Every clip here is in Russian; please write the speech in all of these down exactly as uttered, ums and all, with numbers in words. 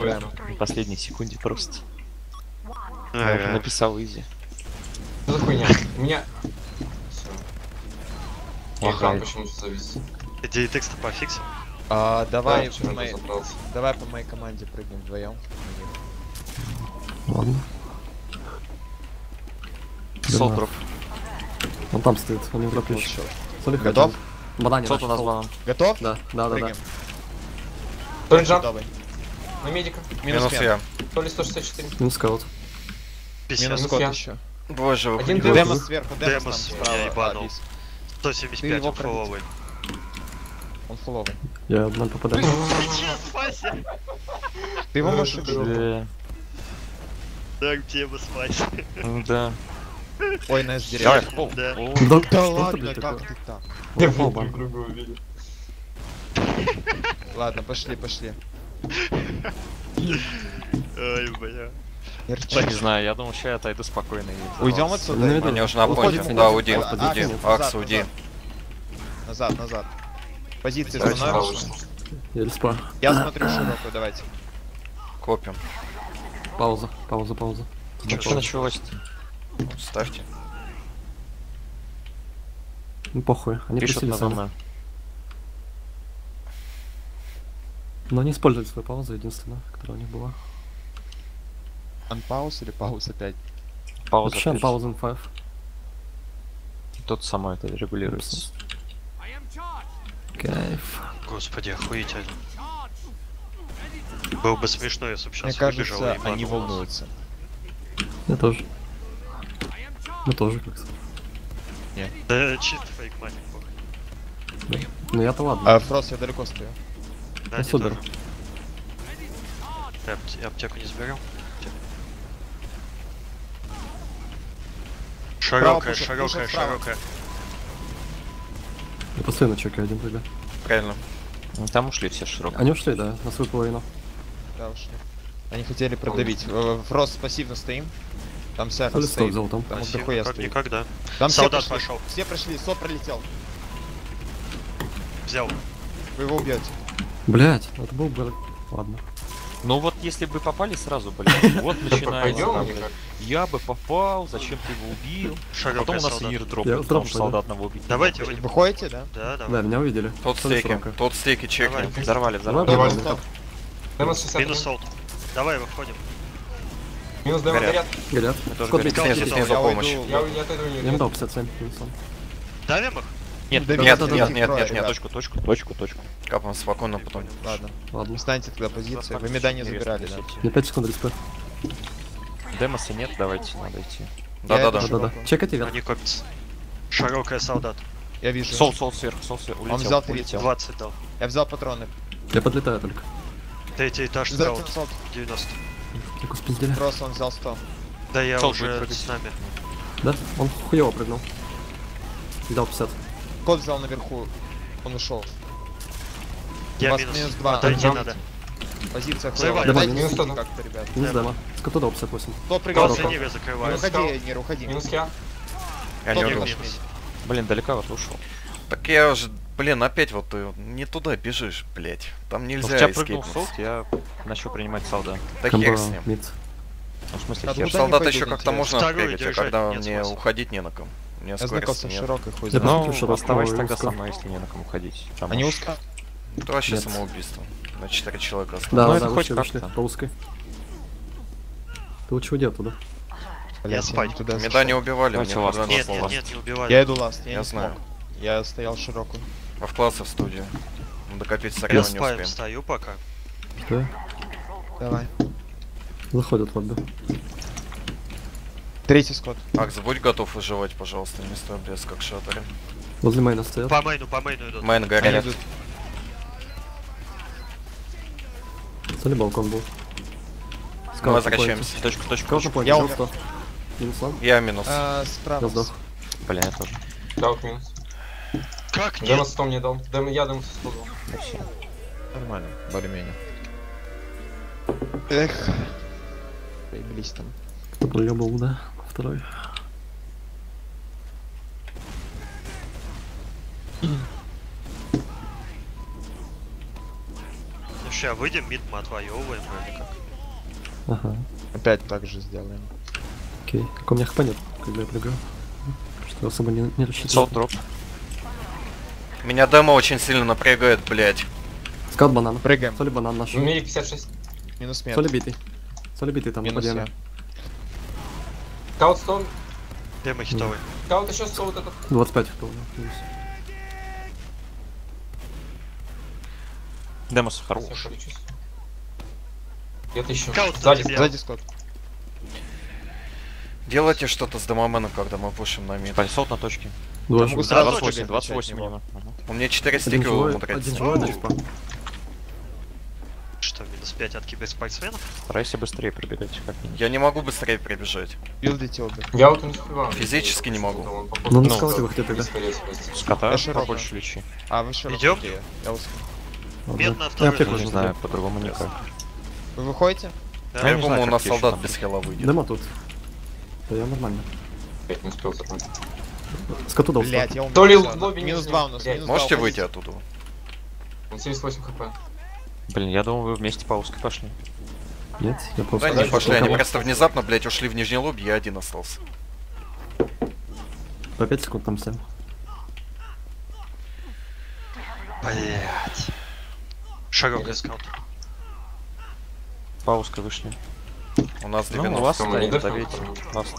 Прям В последней секунде просто. Ага. Я уже написал изи. Что за хуйня? У меня... Всё. Лагает. Экран почему-то завис. Идеи текста пофиксим. А, давай, Да, по вчера моей... разобрался. давай по моей команде прыгнем вдвоем. Ладно. Солдров. Он там стоит, он не дропнет. Готов? Банане. Кто-то назвал. Готов? Да, да, да, да. Прыгаем. Второй джамп Готовый. на медика. Минус Минус пен. я. То ли сто шестьдесят четыре. Минус скаут. пятьдесят. Минус Минус код я. еще. Боже, вы Один понимаете? Демос сверху, Демос, Демос там меня справа. ебанул. А, Лис. сто Ты семьдесят его пять, он пробил. фуловый. Он фуловый. Я одна попадаю. Ты его можешь убить. Да. Так, тема спать. Ну да. Ой, на эс Давай, деревья. пол. Да. О, Да, Да что ладно, ты как такое? ты так? Я Фол, друг бан. друга увидел. Ладно, пошли, пошли. Ой, бля. Я не знаю, я думал, сейчас я отойду спокойно и... Уйдем Ну, отсюда. видно. Они уже на Выходим, понте. выходим. Да, уйди, А, уйди. назад, Акс, назад. уйди. Назад, назад. Позиции Давайте становишься. справа. Я респа. Я смотрю широкую, давайте. Копим. Пауза, пауза, пауза. Ну что началось-то? Ставьте. Ну похуй, они Пишут просили на сами. зону. Но они используют свою паузу, единственная, которая у них была. Анпауз или пауз опять? Пауза. Вообще, опять. пауза in five. Тот самое это регулируется. Кайф. Господи, охуительно. Было бы смешно, если бы Мне сейчас выбежал кажется, и они ебанул нас. волнуются. Я тоже. Мы тоже как-то. Да, чисто фейк мани, похуй. Ну я-то ладно. А, Фрост, я далеко стою. Да, Ну, не супер. тоже. Ты апте- аптеку не заберем? Широкая, пушат, широкая, пушат справа. широкая. Я постоянно чекаю один тогда. Правильно. Ну, там ушли все широко. Они ушли, да, на свою половину. Да, ушли. Они хотели продавить. Э, Фрост пассивно стоим. Там Сефа То ли сто стоит. взял там. Там Спасибо, дохуя как стоит. никогда. Там все Солдат прошли. пошел. Все прошли, Со пролетел. Взял. Вы его убьете. Блять, это был бы... Ладно. Ну вот если бы попали сразу, блин, вот начинается. Пойдем там, или как? Я бы попал, зачем ты его убил? Широкая Потом у нас солдат. мир Я дропнул, потому дропнул, что да. солдат надо убить. Давайте выйдем. Выходите, да? Да, Да, давай. меня увидели. Тот То ли стейки. срока. Тот стейки чекни. Давай. Взорвали, взорвали. Давай, Давай, давай. Демос шестьдесят Минус один. солд. Давай, выходим. Минус демон Горят. горят. Горят. Мы тоже Код горят. бить. Снизу, Я снизу уйду. помощь. Я я от этого не Я им уйду. дал пятьдесят семь. минус он. Давим их? Нет, Да, Нет, да, да, нет, да, нет, трое, нет, нет. ребят. точку, точку, точку, точку. Капаем спокойно потом. Ладно. Ладно. Встаньте тогда позиции. Вы меда не забирали, да? На пять секунд респа. Демоса нет, давайте, надо идти. Да-да-да. Я Да-да-да. Широко. Чекайте вверх. Они копятся. Широкая солдат. Я вижу. Сол, сол сверху, сол сверху. Улетел, взял три. улетел. двадцать дал. Я взял патроны. Я подлетаю только. Третий этаж За скаут. пятьсот. девяносто. Только спиздили. Просто он взял сто. Да я Сол уже будет прыгать. с нами. Да? Он хуёво прыгнул. Дал пятьдесят. Кот взял наверху. Он ушел. У Я вас минус. минус два. Отойти Джамп. надо. Позиция Взрывай. хуёвая. Давай, Дайте минус сюда сто. как-то, ребят. Минус Да. демо. Скоту дал пятьдесят восемь. Кто прыгал? После Широко. Ниве Не закрываю. Минус. уходи, не уходи. Минус я. Я Кто не прыгал? уйду. минус. Блин, далековато ушел. Так я уже, блин, опять вот ты не туда бежишь, блять. Там Ну, в нельзя тебя прыгнул эскейпнуть. солд, я начал принимать солда. Да Комбо хер с ним. мид. Ну, в смысле, А хер. куда Солдат не еще пойду, как-то можно Вторую бегать, а держать когда нет мне смысла. уходить не на ком. У меня Я знакомился скорости с нет. широкой хуй. Я забрал. посмотрю, Ну, широко оставайся и тогда узко. со мной, если не на ком уходить. Потому Они что- узко? Это вообще Нет. самоубийство. На четыре человека осталось. Да, Ну, да, это да, хоть вышли, вышли. как-то. По узкой. Ты лучше уйди оттуда. Блядь, спать. не туда Меда зашел. не убивали, Давайте мне ласт. хз Нет, на нет, слово. нет, не убивали. Я иду ласт, я, Я не знаю. смог. Я стоял широкую. А в классе в студии. Докопить Я сорян с не паем успеем. стою пока. Что? Давай. Заходят в лобби. Третий скот. Акс, будь готов выживать, пожалуйста, не стой блеск как шатере. Возле мейна стоят. По мейну, по мейну идут. Майн Они горят. идут. Цели балкон был. Мы Скаут возвращаемся. Точку, точку, Скаут на точку. поинте. Я Жил умер. сто. Минус он. Я минус. А, Я справа. сдох. Блин, я тоже. Даут минус. Как нет? Демос сто мне дал. Дем я демос сто дал. Вообще. Нормально, более-менее. Эх. Поеблись там. Кто проебал, да? Второй. Ну, Ща выйдем, мид мы отвоевываем вроде как. Ага, Опять так же сделаем. окей. Как у меня хп нет, когда я прыгаю. Что особо не, не рассчитывал. Солд дроп. Меня демо очень сильно напрягает, блядь. Скаут банан. Прыгаем. Соли банан наш. В мире пятьдесят шесть. Минус мед. Соли битый. Соли битый там, Минус нападение. я. Скаут сто. Демо хитовый. Скаут еще сто вот этот. двадцать пять хп у него. плюс. Демос Всё, хорош. перечислю. Где-то еще. Скаут Сзади. за тебя. Сзади скот. Делайте что-то с демоменом, когда мы пушим на мид. Пали, солд на точке. Два могу живых. сразу двадцать восемь, отвечать двадцать на восемь него. мимо. Ага. У меня четыре Один стика живой, умудряется. один живой, один шпа. Что, минус пять от киберспортсменов? Старайся быстрее пробегать как-нибудь. Я не могу быстрее прибежать. Билдите обе. Я вот не успеваю. Физически не могу. Он, походу, Ну, на ну, скауте выходи тогда. скорее всего. Скота Я широко. побольше лечи. А, вы широко. Идём? Окей, Я успел. Мед на Я второй аптеку зоне. Не нужно. знаю, по-другому никак. Вы выходите? Да. Я не По-любому знаю, у нас как еще солдат там. без хела выйдет. Демо тут. Да я нормально. Опять не успел закончить. Скоту дал Блять, стат. я умер. То ли Всё, в лобби не Минус взял. два у нас. Блядь. Минус два, Можете уходите. выйти оттуда? Он семьдесят восемь хп. Блин, я думал, вы вместе по узкой пошли. Нет, я просто... Да не пошли, они Кого? просто внезапно, блядь, ушли в нижний лобби, я один остался. По пять секунд там всем. Блять. Широкая скаут. По узкой вышли. У нас Ну, девяносто. ласт Кому не стоит, дефнул, давайте. кому? Ласт.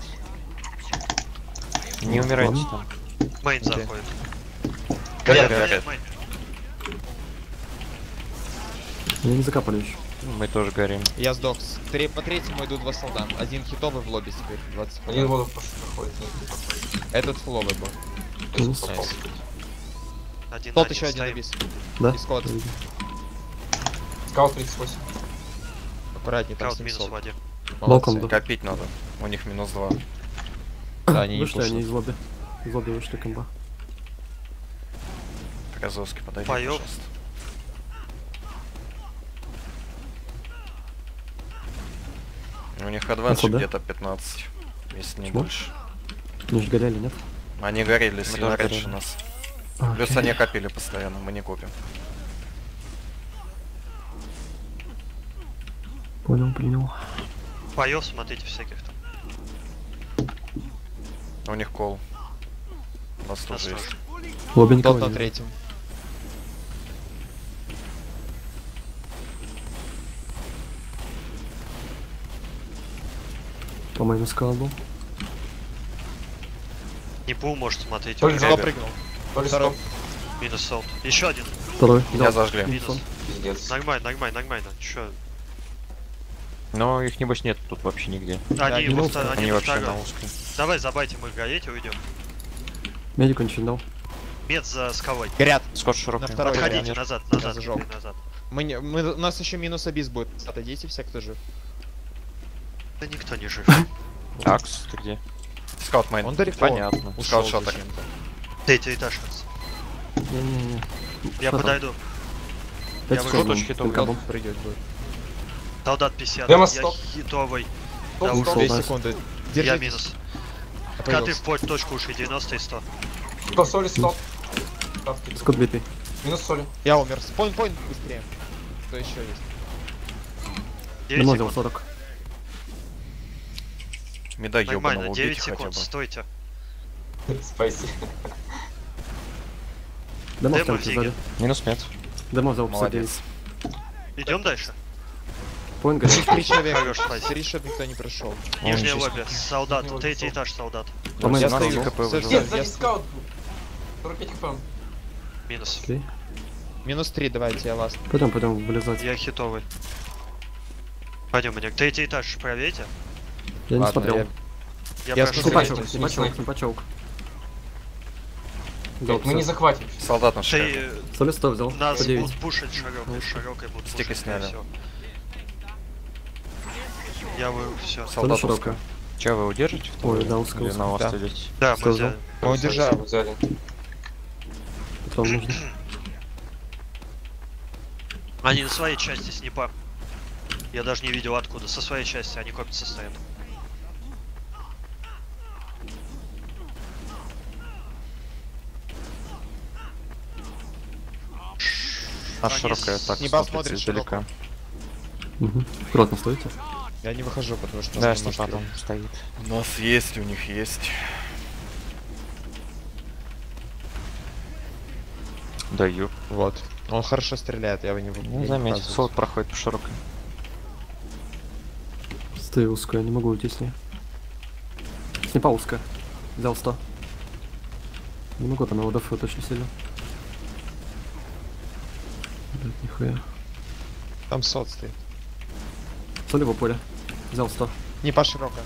Не умирайте там. Мейн Окей. заходит. Горят, Горят, горят. мейн. Меня не закапали еще. Мы тоже горим. Я сдох. С тре- По третьему идут два солдата. Один хитовый в лобби теперь. двадцать. Один воду проходит, нет, не проходит. Этот фуловый был. Минус. Попал. Один на Тот один еще один стоим. обис. Да? И скот. Скаут тридцать восемь. Аккуратнее, там Скаут минус в семьсот. воде. Балкон, Молодцы. да. Копить надо. У них минус два. Да, они не Вышли они пушат. из лобби. Из лобби вышли комба. Красовский, подойди, Поёк. пожалуйста. У них адванс Походу, да? где-то пятнадцать, если не Чего? больше. Не ж горели, нет? Они горели сильно тоже раньше горели. нас. А, Плюс окей. они копили постоянно, мы не копим. Понял, принял. Поев, смотрите всяких там. У них кол. У нас тоже Осторожно. есть. В лобби никого Тот на нет. третьем. По-моему, скал был. Не пул может смотреть. Только он за- бегает. Запрыгнул. То ли Второй. скаут. Минус солд. Еще один. Второй. Меня дал. зажгли. Минус. он. Пиздец. Нормально, нормально, нормально. Че? Но их небось нет тут вообще нигде. Они, минус, во втор- они Они во вообще второй. на узкой. Давай забайте, мы гореть и уйдем. Медику ничего не дал. Мед за скалой. Горят. Скот широкий. На второй Отходите горят. назад, Я назад, зажёг. теперь назад. Мы, не- мы, у нас еще минус обис будет. Отойдите все, кто жив. Да никто не жив. Акс, ты где? Скаут майн. Он далеко. Понятно. Ушел Скаут шатер. зачем-то. Третий этаж. Не-не-не. Я Что там? подойду. Пять Я секунд. выхожу, был. хитом Пинка был. Прыгать будет. Солдат пятьдесят. Демо Я стоп. хитовый. Стоп, Да, Ушел, стоп. Две да. секунды. Я Держитесь. минус. Появился. Коты в плоть точку ушли девяносто и сто. Кто соли стоп. Ставки. Скот битый. Минус соли. Я умер. Спойн, пойн быстрее. Кто еще есть? девять Демо взял секунд. сорок. Меда ёбаного Нормально, убейте девять хотя бы. секунд, стойте. Спайси. Демо Демо в в зиге. сзади. Минус мед. Демо взял пятьдесят девять. Молодец. Идем дальше. Поинт горит. Три человека. Хорош, спасибо. Три, чтобы никто не пришел. Нижнее ничего лобби. Солдат. Нижнее Третий лобби. этаж солдат. По-моему, Я нас стою. ХП Всё, выживает. Нет, всё, сзади я- скаут был. сорок пять хп. Минус. Окей. Минус три, давайте, я ласт. Пойдем, пойдем вылезать. Я хитовый. Пойдем, мне третий этаж проверьте. Я не Ладно, смотрел. я- Я, Я прошу. смотрю. Снипачок, Смотрите, снипачок, снайпер. снипачок. Блядь, мы не захватим. Солдат наш. Ты Соли сто взял. нас По девять. будут пушить широкой, широкой будут Стики пушить, сняли. всё. Я вы все. Соли Солдат широкая. Че, вы удержите? Ой, да, узко, Или узко. на вас Да. идете? Да, Что мы взял? взяли. Мы удержали. Взяли. Патрон нужен. Они на своей части снипа. Я даже не видел откуда. Со своей части они копятся стоят. А Они широкая с- так Неба смотрится смотрит издалека. Угу. Аккуратно стойте. Я не выхожу, потому что... Да, нас с ним немножко- потом стоит. У нас есть, у них есть. Даю. Вот. Он хорошо стреляет, я его не... Ну, не заметь, показываю. солод проходит по широкой. Стою узкая, не могу уйти с ней. Снипа узкая. Взял сто. Не могу там его дефу точно сильно. Блять, нихуя. Там сот стоит. Солево поле. Взял сто. Не по широкой.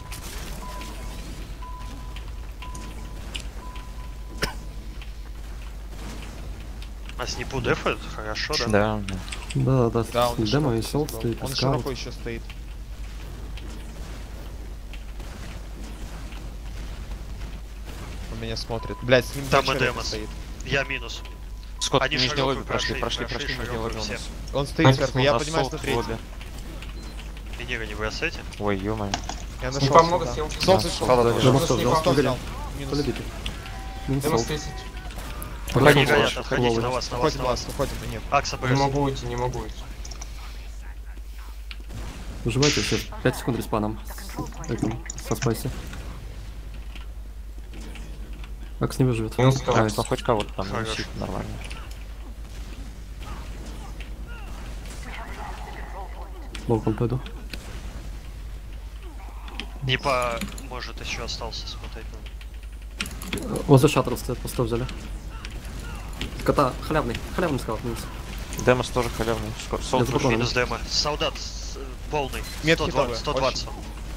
А снипу дефает? Хорошо, да? Да, да. Да, да, Да, он с демо и широко солд сыграл. стоит, и Он скаут. широко еще стоит. Он меня смотрит. Блять, с ним Там два и человека Демос. стоит. Я минус. Скотт, Они нижний широкую лобби прошли, прошли, прошли, прошли, прошли, нижний широкую лобби у все. нас. Он стоит Значит, сверху, я У нас понимаю, солд что в третий. лобби. Венера не бросайте. Ой, ё-моё. Я нашел. Снипа много да. съел. Солд Да, зашел. солда Да, тоже. Демо да. сто взял, Снипа сто взял. горел. Минус. Поле битый. Минус Демос солд. тридцать. Они Подошел горят, солд, отходите ловый. на вас, на вас, Уходим на глаз, вас. уходим, нет. Акса Не бросит. могу уйти, не могу уйти. Выживайте все. пять секунд респаном. Этим, со спайси. Акс не выживет. Минус А, сто. если хоть кого-то там Хорош. носит, нормально. Волком пойду. Снипа может еще остался смотреть. Вот за шаттер стоит, по сто взяли. Кота, халявный. Халявный скаут минус. Демос тоже халявный. Ско- Солд Я вышел. запомнил. Минус демо. Солдат с- э, полный. Метки сто двадцать. тоже. сто двадцать.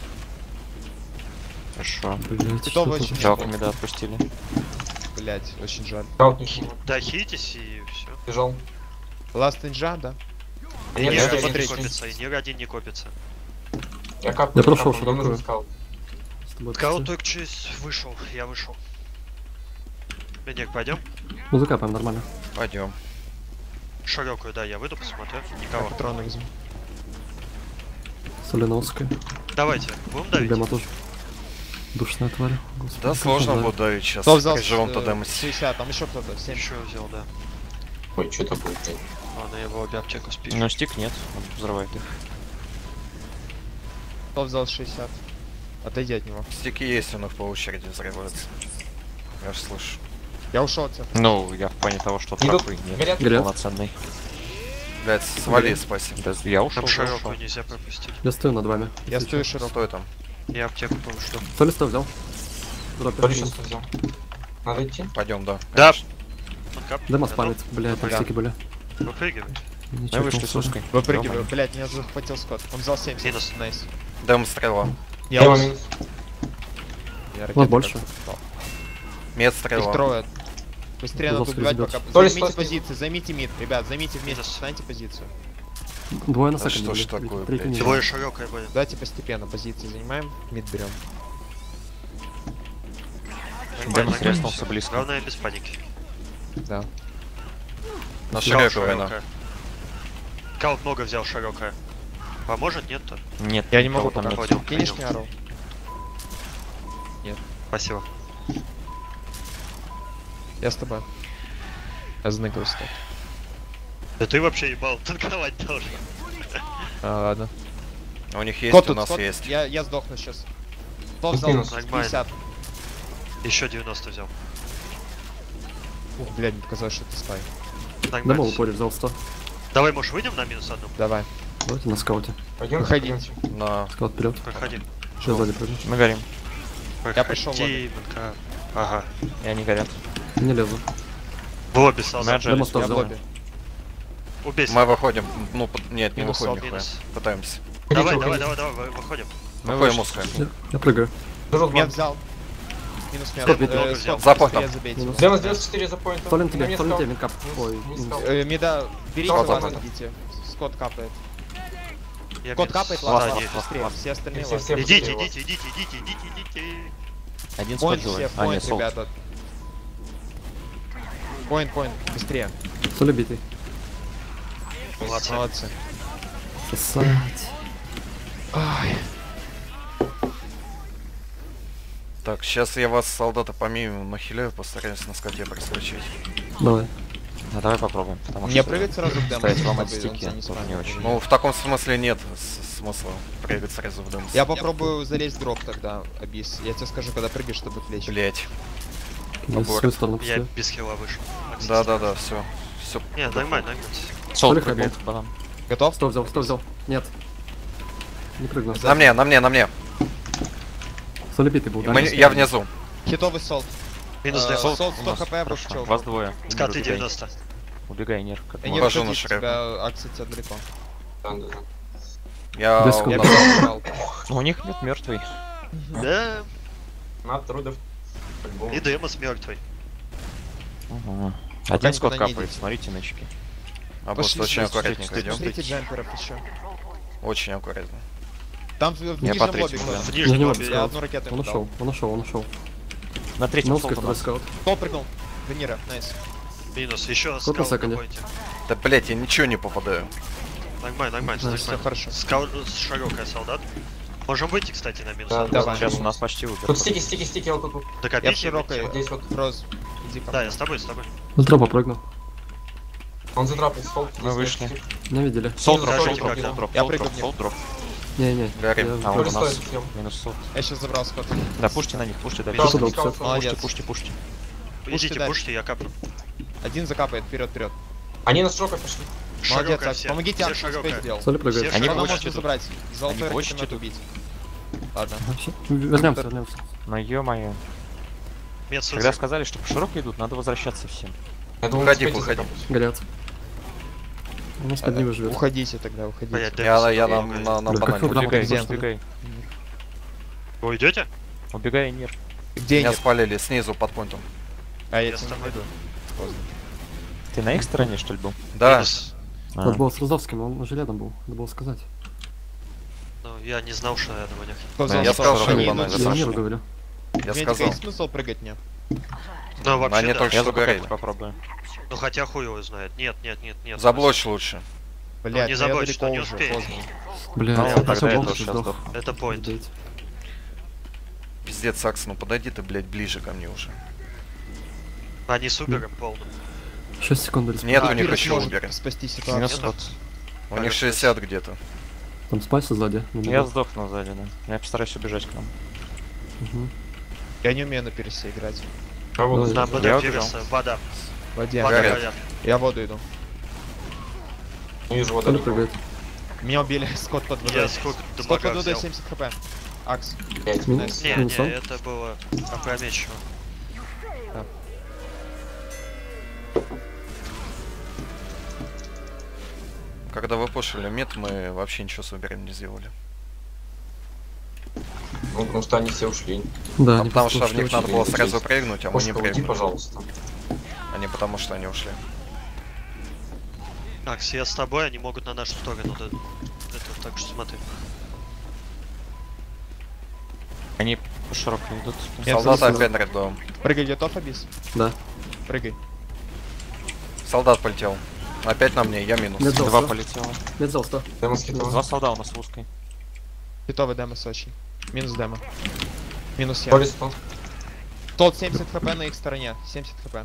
Хорошо. Блять, Китов что очень это? Жалко, меда отпустили. Блять, очень жаль. Скаут не сниму. Да, хитись и все. Бежал. Ласт инжа, да? Нет, Нир я один не смотреть. копится, и Нир один не копится. Я капаю. Я прошел капаю, мне нужен широкую. скаут. С тобой Кого отпусти. только через вышел, я вышел. Венер, пойдем? Ну закапаем, нормально. Пойдем. Широкую, да, я выйду, посмотрю. Я Никого. патроны возьму. Соленовская. Давайте, будем давить? Демо тоже. Душная тварь. Господи, Да, как сложно он будет давить сейчас. Кто взял Живом э, тогда мы. шестьдесят, там еще кто-то, семь. Еще взял, да. Ой, что такое? блядь? Ладно, я его обе аптеку спишу. Но стик нет, он взрывает их. Кто взял шестьдесят? Отойди от него. Стики есть, у них по очереди взрываются. Я ж слышу. Я ушел от тебя. Ну, я в плане того, что Идут, трапы нет. горят. Горят. Полноценный. Блять, свали, спасибо. Да, я ушел, Там я широкую ушел. нельзя пропустить. Я стою над вами. Я Если стою чё. широко. Стой там. Я аптеку повышлю. Соли сто взял. Дропер. Толи сейчас взял. Надо идти? Пойдем, да. Да. конечно. Демо спамит. Блять, там Да. стики были. Выпрыгивай. Не Мы чекнул, вышли с сори. узкой. Выпрыгиваю. Ё-моё. Блять, меня захватил Скотт. Он взял семьдесят. Минус. Найс. Дэм стрела. Я Демо ус- минус. Я Вот ракеты больше. как-то попал. Мед Их стрела. трое. Быстрее надо Жёстко убивать ребят. пока. То ли Займите стой, позиции, займите мид, ребят, займите вместе, Минус. станьте позицию. Двое на Да секунде. что ж были. такое, Третий блядь. не Двое взял. широкая будет. Давайте постепенно позиции занимаем, мид берем. Нормально, Демос резнулся всё. близко. Главное без паники. Да. На Взял широкую война. широкая. Каут много взял широкая. Поможет, нет-то? Нет, Я не никого могу там пока. нет. Понял, Кинешь понял. мне ору? Спасибо. Я с тобой. Я зныкался так. Да ты вообще ебал, танковать должен. А, ладно. У них есть, Кот у тут, нас Скотт, есть. Я, я сдохну сейчас. Кто Тут взял минус. пятьдесят? Еще девяносто взял. Ух, блядь, мне показалось, что это спай. Демо Нормально. в поле взял сто. Давай, может, выйдем на минус одну? Давай. Давайте на скауте. Пойдем. Выходите. На. Скаут вперед. Проходи. Сейчас сзади пройдем. Мы горим. Я пошел в Проходи, МК. Ага. И они горят. Не лезу. В лобби солдат. Мэджи. Демо сто Я в взял. лобби. Убейся. Мы выходим. Ну, под- нет, не Минус выходим сот, нихуя. минус. Пытаемся. Давай, Ходите, давай, ходите. давай, давай, вы- выходим. Мы Выходим вышли. узкая. Я, я прыгаю. Держу Мед блок. взял. Минус мед. Скотт Э, много Скотт, взял. Запах быстрее там. забейте. Минус. Демо девяносто четыре за поинтом. Солен тебе, Мне солен скаут. тебе, минкап. Минус- Ой, минус минус. скаут. Э, Меда, берите Скотт вас, запах. идите. Скотт капает. Я Скотт минус. капает, Да, ладно, нет. быстрее. Все остальные Все, ладно. все. Идите, Его. идите, идите, идите, идите, идите. Один скот Поинт живой. все, А, нет, поинт, солд. ребята. Поинт, поинт, быстрее. Соли битый. Молодцы. Молодцы. Сосать. Ай. Так, сейчас я вас, солдата, помимо нахиляю, постараюсь на скоте проскочить. Давай. Ну давай попробуем, потому Мне что прыгать сразу в демо, стоять ломать чтобы он стики тебя не тоже не спамил. очень. Ну, в таком смысле нет с- смысла прыгать сразу в дым. Я попробую залезть в дроп тогда, Абис. Я тебе скажу, когда прыгаешь, чтобы отвлечь. Блять. Я с Аборт. свою сторону Я пустил. без хила вышел. Макс, Да, да, да, все. Все. Не, нормально, нормально. Сол Соль прыгает, хабит. банан. Готов? Сто взял, сто взял. Нет. Не прыгнул. На мне, на мне, на мне. Солепитый был, И да? мы- я внизу. Хитовый солд. Минус Э, деф. солд У сто нас, хп, хорошо. вышел. Вас двое. Скаты Убегай. девяносто. Убегай, Нир. Как Я не можешь. Ухожу выходи, на шрек. тебя акция тебя далеко. Да, да, да. Я... Без секунд. Я на- перебрал. Ну, у них нет мертвый. Да, На трудов. По-любому. и Демос мертвый. Угу. Один скот никуда не капает, идите. смотрите нычки. А босс Пошли очень здесь, аккуратненько идем. Смотрите джемперов еще. Очень аккуратно. Там в, в Я нижнем по лобби. третьему, был. да. В Не, нижнем не лобби. могу Я сказать. одну ракету Он ему дал. ушел, он ушел, он ушел. На третьем На сол узкой у нас. скаут. Кто прыгнул? Венера, найс. Минус. Еще Сколько скаут секунде? какой-то. Да, блять, я ничего не попадаю. Нормально, нормально, Да, Все нормально. хорошо. Скаут, широкая солдат. Можем выйти, кстати, на минус. Да, один. давай. Сейчас у нас почти убер. Тут стики, стики, стики, вот тут. вот. Я в Докопите. широкой. Вот здесь вот. Роз, иди ко Да, мне. я с тобой, с тобой. С дропа прыгнул. Он затрапил стол. Мы вышли. Не видели. Сол Минус дроп, даже сол не дроп, пробил. сол дроп, Я сол прыгаю дроп, в сол дроп. Не-не. Горим. я- А, То он ли у нас. стоит съем. Минус сол. Я сейчас забрал скот. Да, пушьте на них, пушьте Да, дальше. Что вот был, скаут, всё? молодец. Пушьте, пушьте, пушьте. Пушьте Идите, дальше. пушьте, я капну. Один закапает, вперед, вперед. Они на шока пошли. Молодец, Широкая Акс. все. Помогите Все Аксу, широкая. успеть сделал. Соли прыгает. Все Они широкая. Она больше может идут. забрать. Золотой Они больше ракетомет идут. убить. Ладно. Вообще, Вернемся, вернемся. Ну ё-моё. Мед Когда сказали, что по широкой идут, надо возвращаться всем. Я думал, Уходи, успейте уходи. закапать. Горят. У нас под ними живет. Уходите тогда, уходите. Блять, Я, я на, Демос. на, на Да, как банане. вы там Убегай, убежали, что ли? убегай. Вы уйдете? Убегай, Нир. Где Меня нет? спалили снизу под пунктом. А я Я тебя с не тобой. найду. Поздно. Ты на их стороне, что ли, был? Да. Минус. А. Надо было с Розовским, он уже рядом был. Надо было сказать. Ну, я не знал, что рядом у них. Кто Да, взял я скот? сказал, что Они они идут. бананы. Я Саша. Миру говорю. Я Медика, сказал. есть смысл прыгать мне? Ну, вообще, Они да. только Я что горели. закупать попробую. Ну, хотя хуй его знает. Нет, нет, нет, нет. Заблочь лучше. Блять, не ну я забудь, далеко что не уже, успеешь. поздно. Бля, Ну, я тогда всё, я бомб тоже сдох. сдох. Это поинт. Сдать. Пиздец, Сакс, ну подойди ты, блядь, ближе ко мне уже. Они с убером полным. шесть секунд до респауна. Нет, А, у них Пирс еще может убери. спасти Минус ситуацию. скот. У них шестьдесят где-то. Там спайса сзади. на Я него. сдохну сзади, да. Я постараюсь убежать к нам. Мгм. Я не умею на пирсе играть. Кого Давай. вы На знаете? Я БД убежал. Фиреса. Вода. В воде. Вода Горят. горят. Я в воду иду. Не вижу вода. Соли никого. прыгает. Меня убили, скот под водой. Я сколько Скот дамага под водой взял. семьдесят хп. Акс. Пять. Минус. Не, Минус не, он. это было опрометчиво. Когда вы пушили мид, мы вообще ничего с уберем не сделали. Ну, потому что они все ушли. Да, А они потому просто что в них ушли надо очень. было очень. сразу прыгнуть, а мы не Пушка, уйди, прыгнули. пожалуйста. А не потому что они ушли. Акс, я с тобой, они могут на нашу сторону. Да. Это так что смотри. Они по широкой идут. Я Солдат слышал. опять рэдом. Прыгай, готов, Абис? Да. Прыгай. Солдат полетел. Опять на мне, я минус. Нет, Два Золото. полетело. Медзал сто. Демос хитовый. Два солдата у нас в узкой. Хитовый демос очень. Минус демо. Минус я. Поле сто. Тот семьдесят хп на их стороне. семьдесят хп.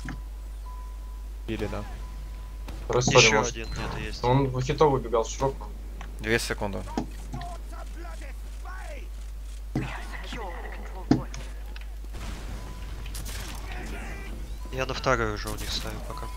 Или да. Второй столи Еще может. один где-то есть. Он в хитовый убегал в широкую. Две секунды. Я на второй уже у них ставлю пока.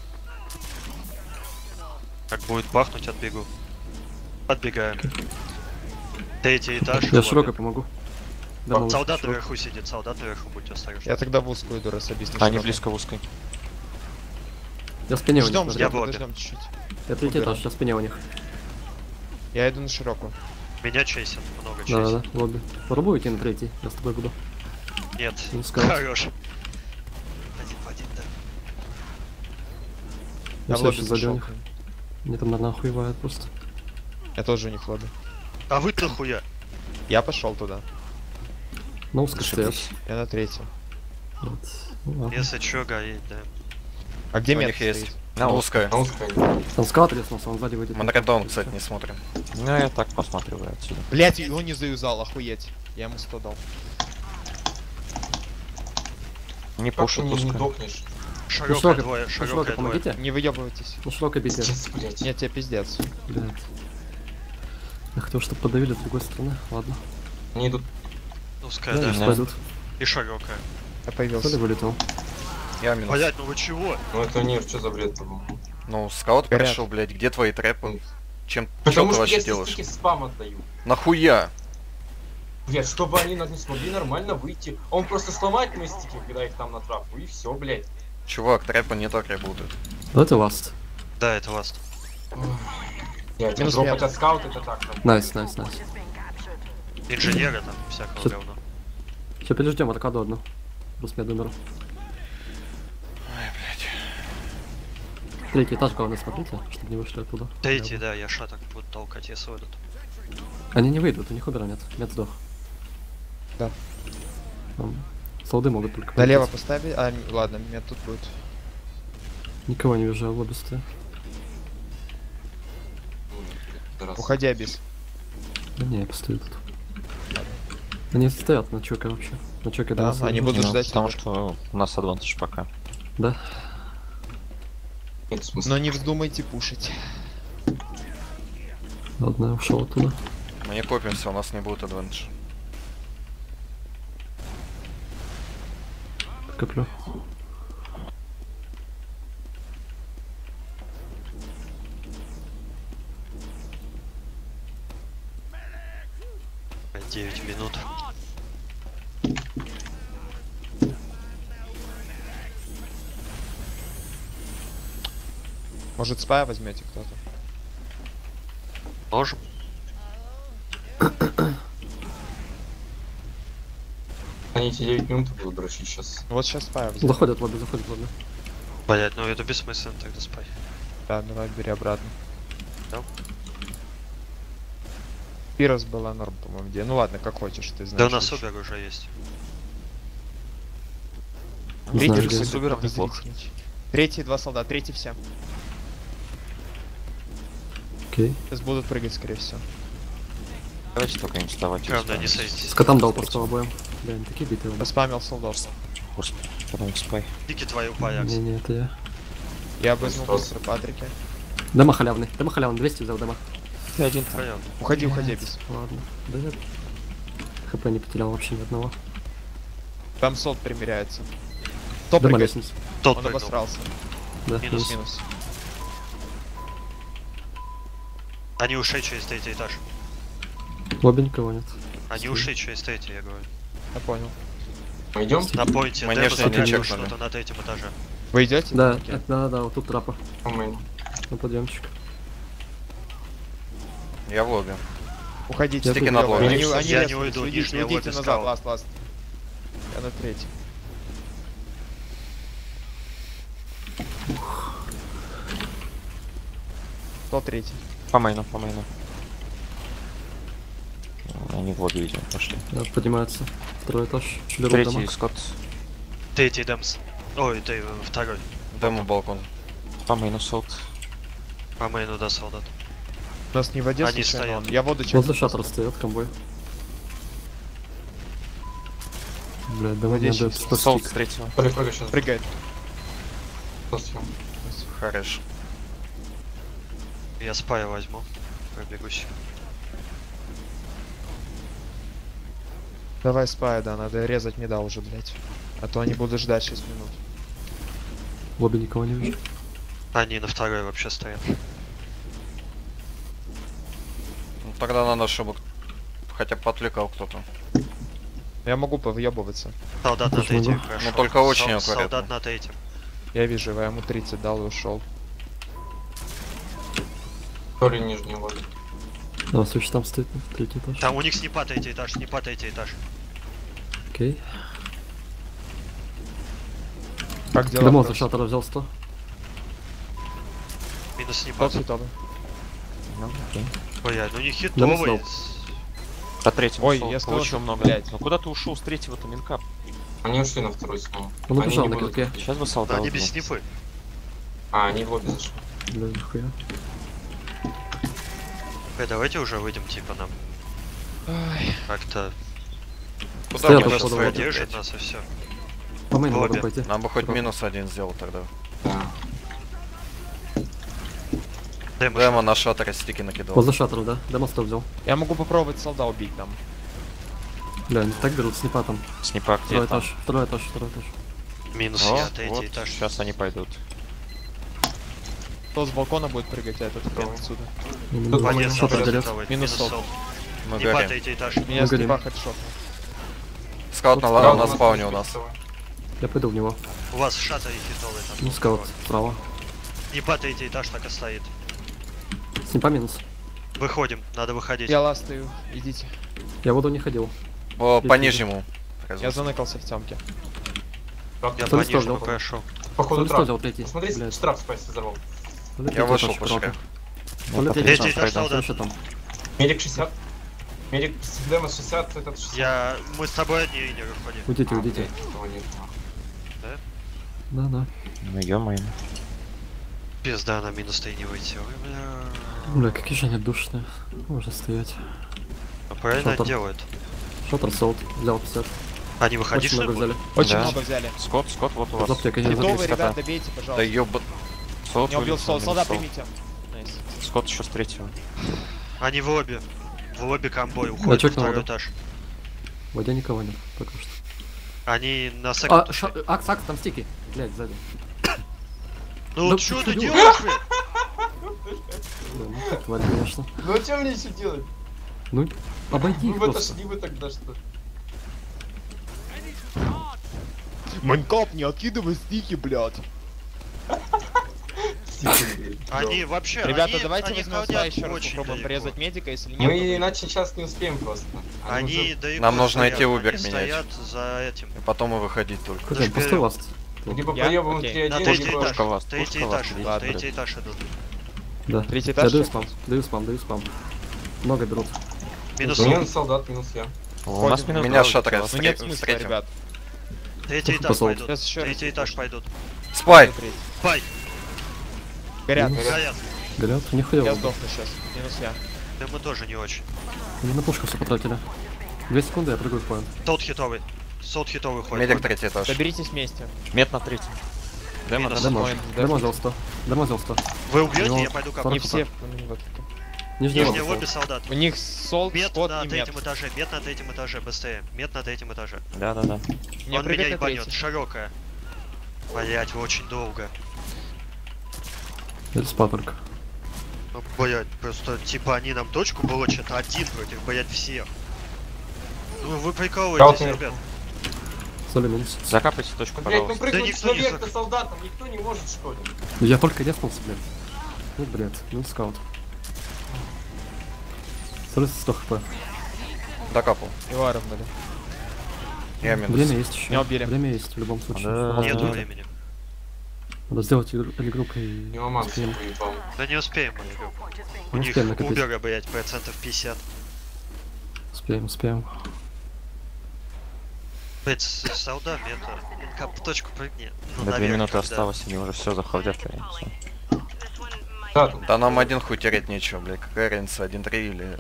Как будет бахнуть, отбегу. Отбегаем. Третий этаж. Я лобби. широко помогу. Да, малыш, Солдат широко. наверху сидит, солдат наверху, будьте осторожны. Я тогда в узкую иду, раз Абис не Они широкая. близко в узкой. Я в спине у них. Ждем, подожди. Я ждем, в лобби. подождем чуть-чуть. Я третий этаж, я в спине у них. Я иду на широкую. Меня чейсят, много Да, чейсят. да, да, лобби. Попробуй идти на третий, я с тобой буду. Нет. Ну, скаут. Хорош. Один в один, да. Я Я в лобби все сзади у зашел. них. Мне там, наверное, охуевает просто. Я тоже у них в лобби. А вы нахуя? Я пошел туда. На узко стоят. Зашибись. Я на третьем. Вот. Ну, ладно. Если чё, горит, да. А где У мед них есть. стоит? На узкая. А он ускорил. Там скаут резнулся, он сзади выйдет. Мы на реддаун, кстати, не смотрим. Ну я так посматриваю отсюда. Блять, его не заюзал, охуеть. Я ему сто дал. Не Как ты пушат не, не узко. дохнешь? Широкая широкой- двое, на широкой широкая двое. помогите. Не выебывайтесь. На широкой бите. Пиздец, блядь. Нет, тебе пиздец. Блядь. Я хотел, чтобы подавили с другой стороны. Ладно. Они идут. Узкая, Да, да. сейчас пойдут. И широкая. Я Кто ли появился. вылетел? Я минус. Блять, ну вы чего? Ну это не, что за бред был? Ну, скаут Горят. пришел, блядь, где твои трэпы? Чем, чё Потому ты что вообще я делаешь? стики спам отдаю. Нахуя? Блядь, чтобы они не смогли нормально выйти. Он просто сломает мои стики, когда их там на травку, и все, блядь. Чувак, трэпы не так работают. Давайте ласт. Да, это ласт. Блядь, Минус дропать нет. от скаута это так. там. Найс, найс, найс. Инженеры там, всякого Всё. говна. Все, переждем атакаду одну. Плюс медумер. Ай, блядь. Третий этаж, главное, смотрите, чтобы не вышли оттуда. Третий, да, я шаток буду толкать, если выйдут. Они не выйдут, у них убера нет. Мед сдох. Да. Там солды могут только Налево полететь. поставить. А, м- ладно, меня тут будет. Никого не вижу, в обе стороны. Раз. Уходи, Абис. Да не, я постою тут. Они стоят на чоке вообще. На чоке Да, до они нас. будут Ну, ждать. потому тебя. что у нас адвантаж пока. Да. Нет смысла. Но не вздумайте пушить. Ладно, я ушел оттуда. Мы не копимся, у нас не будет адвантаж. Коплю. девять минут. Может, спая возьмете кто-то? Можем? Они эти девять минут будут дрочить сейчас. Ну вот сейчас спая возьмем. Заходят в лобби, заходят в лобби. Блять, ну это бессмысленно тогда спать. Да, давай, бери обратно. Да. Пирос была норм, по-моему, где. Ну ладно, как хочешь, ты знаешь. Да у нас лучше. убер уже есть. Не Третий знаю, же где. с Убером неплохо. подозрительный. Третий два солдата, третий все. Окей. Сейчас будут прыгать, скорее всего. Давайте только не вставать. Главное, не садитесь. Скотам дал просто обоим. Бля, они такие битые оба. Поспамил солдат. Господи, потом спай. Дики твои упали, Акс. Не, не, это я. Я возьму Просто. быстро Патрики. Дома халявный, дома халявный, двести взял дома. Ты один там. Понятно. Уходи, уходи, Блядь, без. Ладно. Да я хп не потерял вообще ни одного. Там солд примеряется. Кто Дома прыгает? лестница. Тот Он прыгнул. обосрался. Да, Минус. Минус. Они ушли через третий этаж. Лобби никого нет. Они Стой. ушли через третий, я говорю. Я понял. Мы идем? На поинте Мы Дэма нижний не заметил чекнули. что-то на третьем этаже. Вы идете? Да, Окей. это, да, да, вот тут трапа. Мы. На подъемчик. Я в лобби. Уходите. Стики тут на лево. лобби. Они, Я они не лезут, уйду, уйдите, нижняя уйдите лобби назад, скаут. ласт, ласт. Я на третий. Кто третий? По мейну, по мейну. Они в лобби, видимо, пошли. Да, поднимаются. Второй этаж. Берут Третий дома. скот. Третий Дэмс. Ой, ты э, второй. Демо балкон. По мейну солд. По мейну, да, солдат. У нас не в воде Они случайно стоят. он. Я воду чекну. Возле шаттера стоят конвой. Блядь, да Надеюсь, надо Солд с спастик. третьего. Прыгай, прыгай сейчас. Прыгает. Хорош. Я спая возьму. Пробегусь. Давай спая, да, надо резать меда уже, блять. А то они будут ждать шесть минут. В лобби никого не вижу. Они на второй вообще стоят. Ну, тогда надо, чтобы хотя бы отвлекал кто-то. Я могу повъебываться. Солдат на Почему третьем да? прошел. Ну, только очень Сол- аккуратно. Солдат на третьем. Я вижу, я ему тридцать дал и ушел. То ли нижний лобби. Да, слушай, там стоит третий этаж. Там у них снипа третий этаж, снипа третий этаж. Окей. Как дела? Дома брат? за шаттера взял сто. Минус снипа. Кто хитовый? Ну, окей. Ой, ну не Да, хитовый. мы По третьему Ой, солд я сказал, получил что, много. блядь. Ну куда ты ушел с третьего-то минка? Они ушли на второй снова. Он Они убежал не на будут крюке. ходить. Сейчас бы солдат. Они без был. снипы. А, они в лобби зашли. Бля, нихуя. Э, давайте уже выйдем, типа нам Ай, как-то Куда Стоят мы около сейчас дома. выйдем, держит блядь? нас и все. По мейну Обе. могу пойти. Нам бы хоть Аккуратно. минус один сделал тогда. Да. Дэмэдж. Демо на шаттере стики накидал. Возле шаттера, да? Демо стоп взял. Я могу попробовать солда убить там. Бля, они так берут снипа там. Снипа где Второй там? этаж, второй этаж, второй этаж. Минус О, я, третий вот, этаж. сейчас они пойдут. Кто с балкона будет прыгать, а этот хрен отсюда. Не, не Тут могу. Молодец, Шаттер молодец, берет. второй. Минус Минус солд. солд. Мы Не па, горим. третий этаж. Меня Мы с горим. типа хедшотнул. Скаут на, Справа на у нас спауне у есть нас. пистолет. Я пойду в него. У вас шата и хитовый там. Ну, скаут справа. Не па, третий этаж так и стоит. Снипа минус. Выходим, надо выходить. Я ластаю, идите. Я в воду не ходил. По, по Есть, нижнему. Я заныкался в темке. Я Правда, Кто по листок нижнему взял? прошел. Походу Кто трап. взял третий? Посмотри, Блядь. штраф спайс взорвал. Вон Я третий вышел этаж, по аккуратно. шкафу. Вон Ну, третий третий этаж, этаж, пройдем, солдат. всё там. Медик шестьдесят. Медик с демо шестьдесят, этот шестьдесят. Я... Мы с тобой одни не выходим. Уйдите, А, уйдите. блядь, этого нет. Да, да. Ну ё-моё. Пизда, на минус-то и не выйти. Ой, бля. Бля, какие же они душные. Можно стоять. А правильно Шатер. делают. Шаттер солд. Взял пятьдесят. Они выходить Очень что ли много будут? взяли. Очень Да. много взяли. Скот, Скот, вот у Из вас. аптеки, не Готовы, Готовы, заберите. ребят, кота. добейте, Да пожалуйста. ёба... Солд Не убил вылез, сол, он солдат минус примите. Найс. солд. Скот еще с третьего. Они в лобби. В лобби комбой Я уходят чекнул, второй да. этаж. В воде никого нет, пока что. Они на А, секунду. ша- акс, акс, там стики. Блядь, сзади. Ну Да что ты ты чё делаешь, блядь? Да, ну так, тварь, конечно. Ну а что мне еще делать? Ну, обойди Вы их в это просто. шли вы тогда что? Майнкап, не откидывай стики, блядь. Они вообще. Ребята, они, давайте они возьмем ходят еще раз очень попробуем далеко. порезать медика, если нет. Мы то- иначе сейчас не успеем просто. Они уже- далеко Нам нужно стоят, идти Убер они менять. стоят за этим. И потом и выходить только. Какой Даже пустой берем. ласт. Либо Я? проебываем Окей. три На один, третий либо... этаж. Пушка вас, Третий пушка вас, этаж. видите? Ладно. Третий этаж идут. Да. Третий Я этаж. даю чекнуть? спам, даю спам, даю спам. Много берут. Минус Минус один. солдат, минус я. У нас Ходим. минус Меня два шаттер улетело. Ну нет Встретим, смысла, встретим. ребят. Третий Пошел. этаж пойдут. Сейчас еще раз Третий этаж попробуем. пойдут. Спай! Третий. Пай, Горят. Минус. горят. Горят, у них Я хуёво. сдохну сейчас. Минус я. Да мы тоже не очень. Они на пушку все потратили. Две секунды, я прыгаю в поинт. Тот хитовый. Сот хитовый ходит. Медик третий этаж. Соберитесь вместе. Мет на третьем. Демо, Минус. демо. Демо, поинт, демо да. взял сто. Демо взял сто. Вы убьете, Ну, я пойду сорок. копать. Не все. в этот. Нижний Нижнее лобби. лобби солдат. У них солд, Мед скот на и мед. третьем этаже, мед на третьем этаже, быстрее. Мед на третьем этаже. Да, да, да. Не Он меня прыгать на ебанет, третий. широкая. Блять, вы очень долго. Это спа только. Ну, блять, просто типа они нам точку блочат один против, блять, всех. Ну вы прикалываетесь, Каутер. ребят. Соли минус. Закапайте точку, Блять, ну пожалуйста. прыгнуть никто не наверх зак- до солдатам никто не может, что ли? Ну, я только резнулся, блядь. Нет, блядь, ну скаут. Соли сто хп. Докапал. Его равнали. Я минус. Время есть еще. Не убили. Время есть в любом случае. Да. Надо Нету сделать- времени. Надо сделать игру игру и... Неоман успеем. выебал. Да не успеем мы, ребят. У Не них успеем накопить. убера, блять, процентов пятьдесят. Успеем, успеем. Блять, солдат, это... Кап, точку прыгни. Ну, До две наверх, минуты когда. осталось, они уже все заходят. и всё. Да, там. Да нам один хуй терять нечего, блядь. Какая разница, один три или...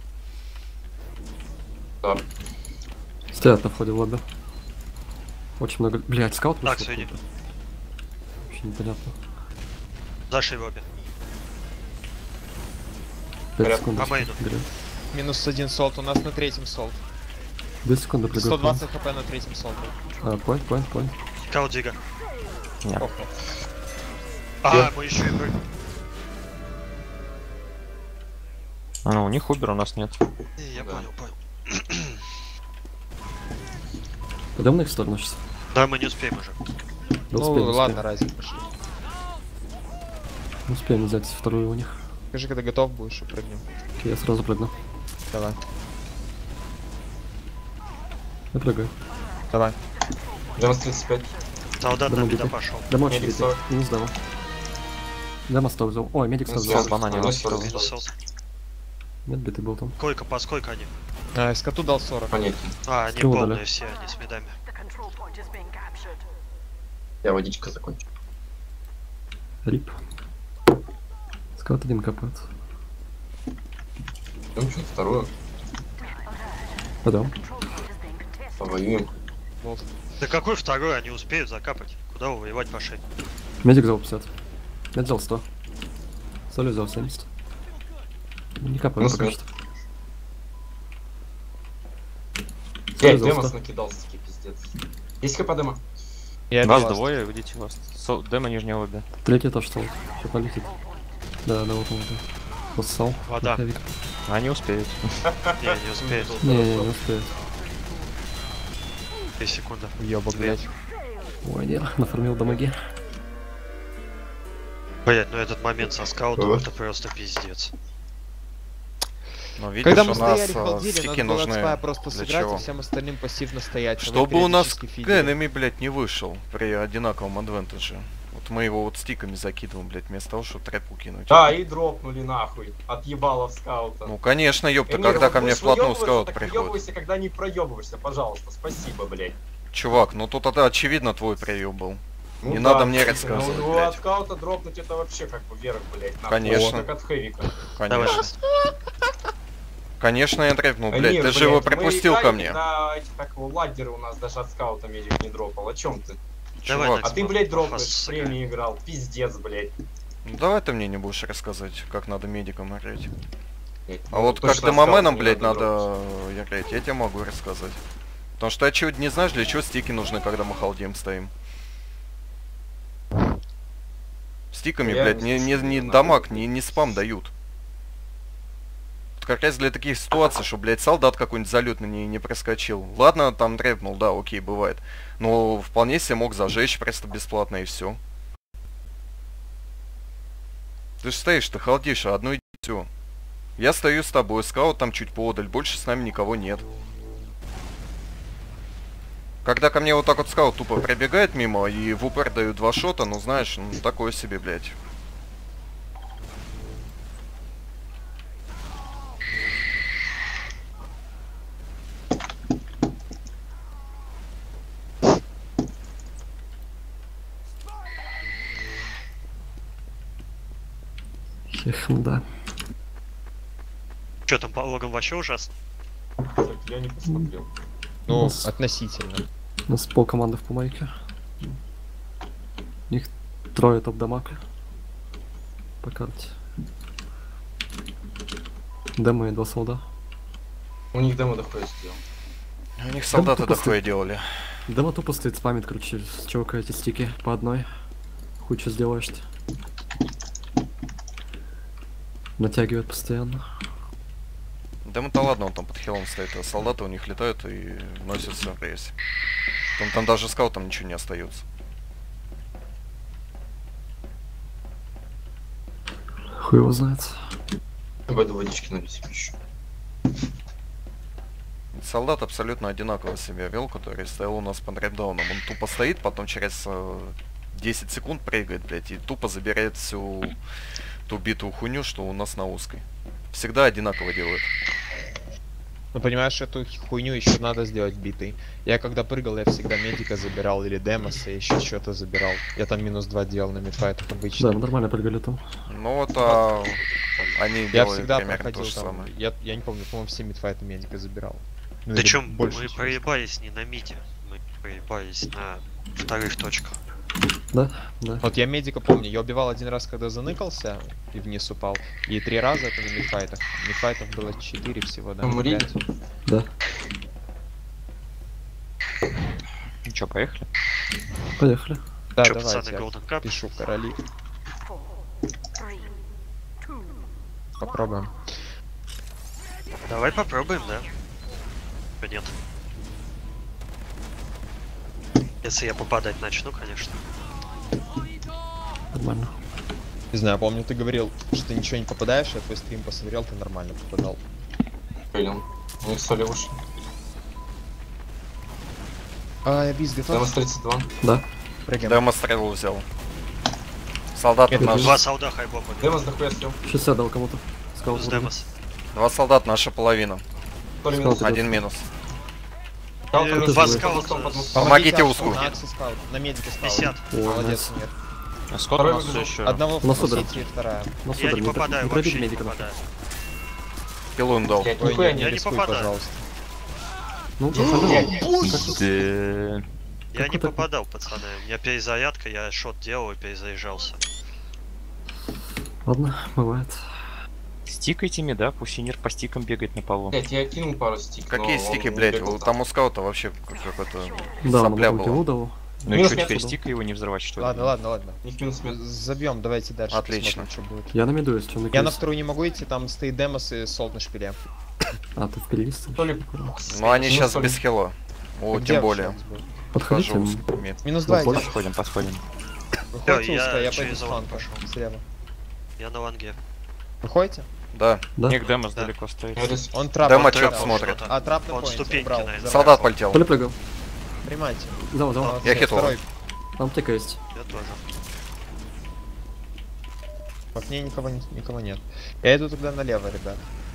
Да. Стоят на входе в лобби. Очень много... Блядь, скаут Так, вышел сиди. откуда-то. Вообще непонятно. Зашей в обе. пять Горят. секунд. По мейну. Горят. Минус один солд. У нас на третьем солд. две секунды прыгаю. сто двадцать хп на третьем солде. А, поинт, поинт, поинт. Каудига. Нет. Похуй. А, мы еще и прыг- Ну, у них убер, у нас нет. Я Да. понял, понял. Пойдем на их сторону сейчас. Да, мы не успеем уже. Да Ну успеем, ладно, успеем. разик пошли. Успеем взять вторую у них. Скажи, когда готов будешь, и прыгнем. Окей, я сразу прыгну. Давай. Я прыгаю. Давай. Джемс тридцать пять. Солдат Да на мы вида битый. пошел. Демо очень Медик битый. сорок. Минус демо. Демо сто взял. Ой, медик сто Минус взял. сорок. банане Минус у нас сорок. Минус солд. Нет, битый был там. Койка, по сколько они? А, скоту дал сорок. Понятно. А, они Скилл полные дали. все, они с медами. Я водичка закончу. Рип. Скаут один копает. Ну что, вторую. Пойдем. Повоюем. Вот. Да какой второй? Они успеют закапать. Куда вы воевать пошли? Медик взял пятьдесят. Я взял сто. Солю взял семьдесят. Не капаю Ну, пока смерть. что. Я взял демос сто. накидал стики, пиздец. Есть хп демо? Я Вас бил двое, идите вас. Со- Демо нижнего лобби. Третий тоже стал. Что полетит? Да, да, вот он. Вот ссал. Вода. Маховик. Они успеют. Не, не успеет. Не, не, не успеет. Две секунды. Ёбок, блядь. Ой, не, нафармил дамаги. Блять, ну этот момент со скаутом, Ага. это просто пиздец. Но видишь, Когда у мы нас стояли в а, холдире, стики надо было нужны отспая просто для сыграть чего? и всем остальным пассивно стоять. а вы Чтобы у нас периодически фидили. энеми, блядь, не вышел при одинаковом адвентаже. Вот мы его вот стиками закидываем, блядь, вместо того, чтобы трэпу кинуть. Да, и дропнули нахуй. От ебалов скаута. Ну, конечно, ёпта, Эмир, когда вот ко мне будешь вплотную выёбываться, скаут так приходит. выёбывайся, когда не проебываешься, пожалуйста. Спасибо, блядь. Чувак, ну тут это очевидно твой прием был. Ну Не да, надо мне слушай, рассказывать, Ну, ну, блядь. от скаута дропнуть это вообще как бы вверх, блядь. нахуй. Конечно. Как от хэвика. Давай, Конечно. Конечно, я трэпнул, блядь. Эмир, Ты же его блядь, мы припустил ко играли, мне. когда эти, так, его, ладеры у нас даже от скаута медик не дропал. О чем ты? Давай, Чувак, А ты, блядь, дропаешь, Фас с сыграй. премии играл. Пиздец, блядь. ну давай ты мне не будешь рассказывать, как надо медикам играть. Блядь, А ну, вот точно как от демоменом, скаута не блядь, дропать. надо играть, я тебе могу рассказать. Потому что очевидно не знаешь, для чего стики нужны, когда мы халдим стоим. Стиками, Я блядь, не не, не, слушаю, не надо дамаг, будет. не, не спам дают. Вот как раз для таких ситуаций, что, блядь, солдат какой-нибудь залетный не, не проскочил. Ладно, там трэпнул, да, окей, бывает. Но вполне себе мог зажечь просто бесплатно и все. Ты ж стоишь, ты халдишь, а одно и все. Я стою с тобой, скаут там чуть поодаль, больше с нами никого нет. Когда ко мне вот так вот скаут тупо пробегает мимо и в упор дают два шота, ну знаешь, ну такое себе, блядь. Эх, да. Че там по логам вообще ужасно? Так, я не посмотрел. Ну, Нас- относительно. У нас пол команды в помойке. У них трое топ-дамаг. По карте. Демо и два солда. У них демо дохуя сделал. У них солдаты тупо дохуя стоит. делали. Демо тупо стоит, спамит, короче, с чувака эти стики по одной. Хуй что сделаешь-то. Натягивает постоянно. Да мы-то ладно, он там под хилом стоит, а солдаты у них летают и носят все рейс. Там, там даже скаутам ничего не остается. Хуй его знает. Пойду водички налить еще. Солдат абсолютно одинаково себя вел, который стоял у нас под рэпдауном. Он тупо стоит, потом через э, десять секунд прыгает, блядь, и тупо забирает всю ту битую хуйню, что у нас на узкой. Всегда одинаково делает. Ну, понимаешь, эту хуйню еще надо сделать битой. Я когда прыгал, я всегда медика забирал или демоса, еще что-то забирал. Я там минус два делал на мидфайтах Да, обычно. мы нормально прыгали там. Ну вот, а, они Я делают всегда примерно то проходил же там, самое. я, я не помню, по-моему, все мидфайты медика забирал. Ну, Да или чем мы большую часть. проебались не на миде, мы проебались на вторых точках. Да, да. Вот я медика помню, я убивал один раз, когда заныкался и вниз упал, и три раза это на мидфайтах. Мидфайтов было четыре всего, да? Умри. пять. Да. Ну чё, поехали? Поехали. Да, Чё, давайте, пацаны, я Golden Cup? пишу короли. Попробуем. Давай попробуем, да? Нет. Если я попадать начну, конечно. Нормально. Не знаю, помню, ты говорил, что ты ничего не попадаешь, я твой стрим посмотрел, ты нормально попадал. Блин, у них соли уши. А, я биз готов? Демос тридцать два. Да. Прыгаем. Демо стрелу взял. Солдат Это наш. Два солда хайбоба. Демос дохуя съел. шестьдесят дал кому-то. Скаут С вроде. Демос. Два солдат, наша половина. То ли Скаут минус. идет. Один минус. Скаут Это минус. Два же- скаута. Под мостом. Помогите Аксу, узкую. На Аксе скаут, на медике скаут. пятьдесят. О, Молодец, найс. нет. А Скотт у Второй нас все выиграл. еще. Одного У нас удар. фокусите, вторая. Ну, Я супер, не не попадаю, не вообще пробить не медика. попадаю. Пилу им дал. Блядь, Ой, нихуя не, не не не рискуй, попадаю. пожалуйста. Ну, попадал. Да. Я Как не вот так? попадал, пацаны. У меня перезарядка, я шот делал и перезаряжался. Ладно, бывает. Стикайте меда, пусть синер по стикам бегает на полу. Блять, я кинул пару стик. Какие но стики, он блядь? бегал У- там. Там у скаута вообще как- какой-то Да, он сопля ему была. дал. Ну и Минус что, метр теперь был. стика его не взрывать, что ли? Ладно, ладно, ладно. У них минус метр. Забьем, давайте дальше. Отлично. посмотрим, что будет. Я на меду, если что, Я на вторую не могу идти, там стоит Демос и Солт на шпиле. А, ты впереди То ли... Ну они Минус сейчас соль. без хила. О, Где тем вообще более. он был? Подходите. Хожу м, с мид. Минус Ну, два больше. идет. Подходим, подходим. Выходите я узко, я пойду через с лонг фланга. пошел. Слева. Я на ланге. Выходите? Да. Да? Ник Демос Да. далеко стоит. Я рис- Он трап. Демо он чё трап. смотрит? А, трап на Он поинте, ступеньки, убрал, наверное. забрал. Солдат полетел. То ли прыгал. Примайте. Зал, зал. Молодцы, Я хитнул. второй. Там тика есть. Я тоже. В окне никого, не- никого нет. Я иду тогда налево, ребят.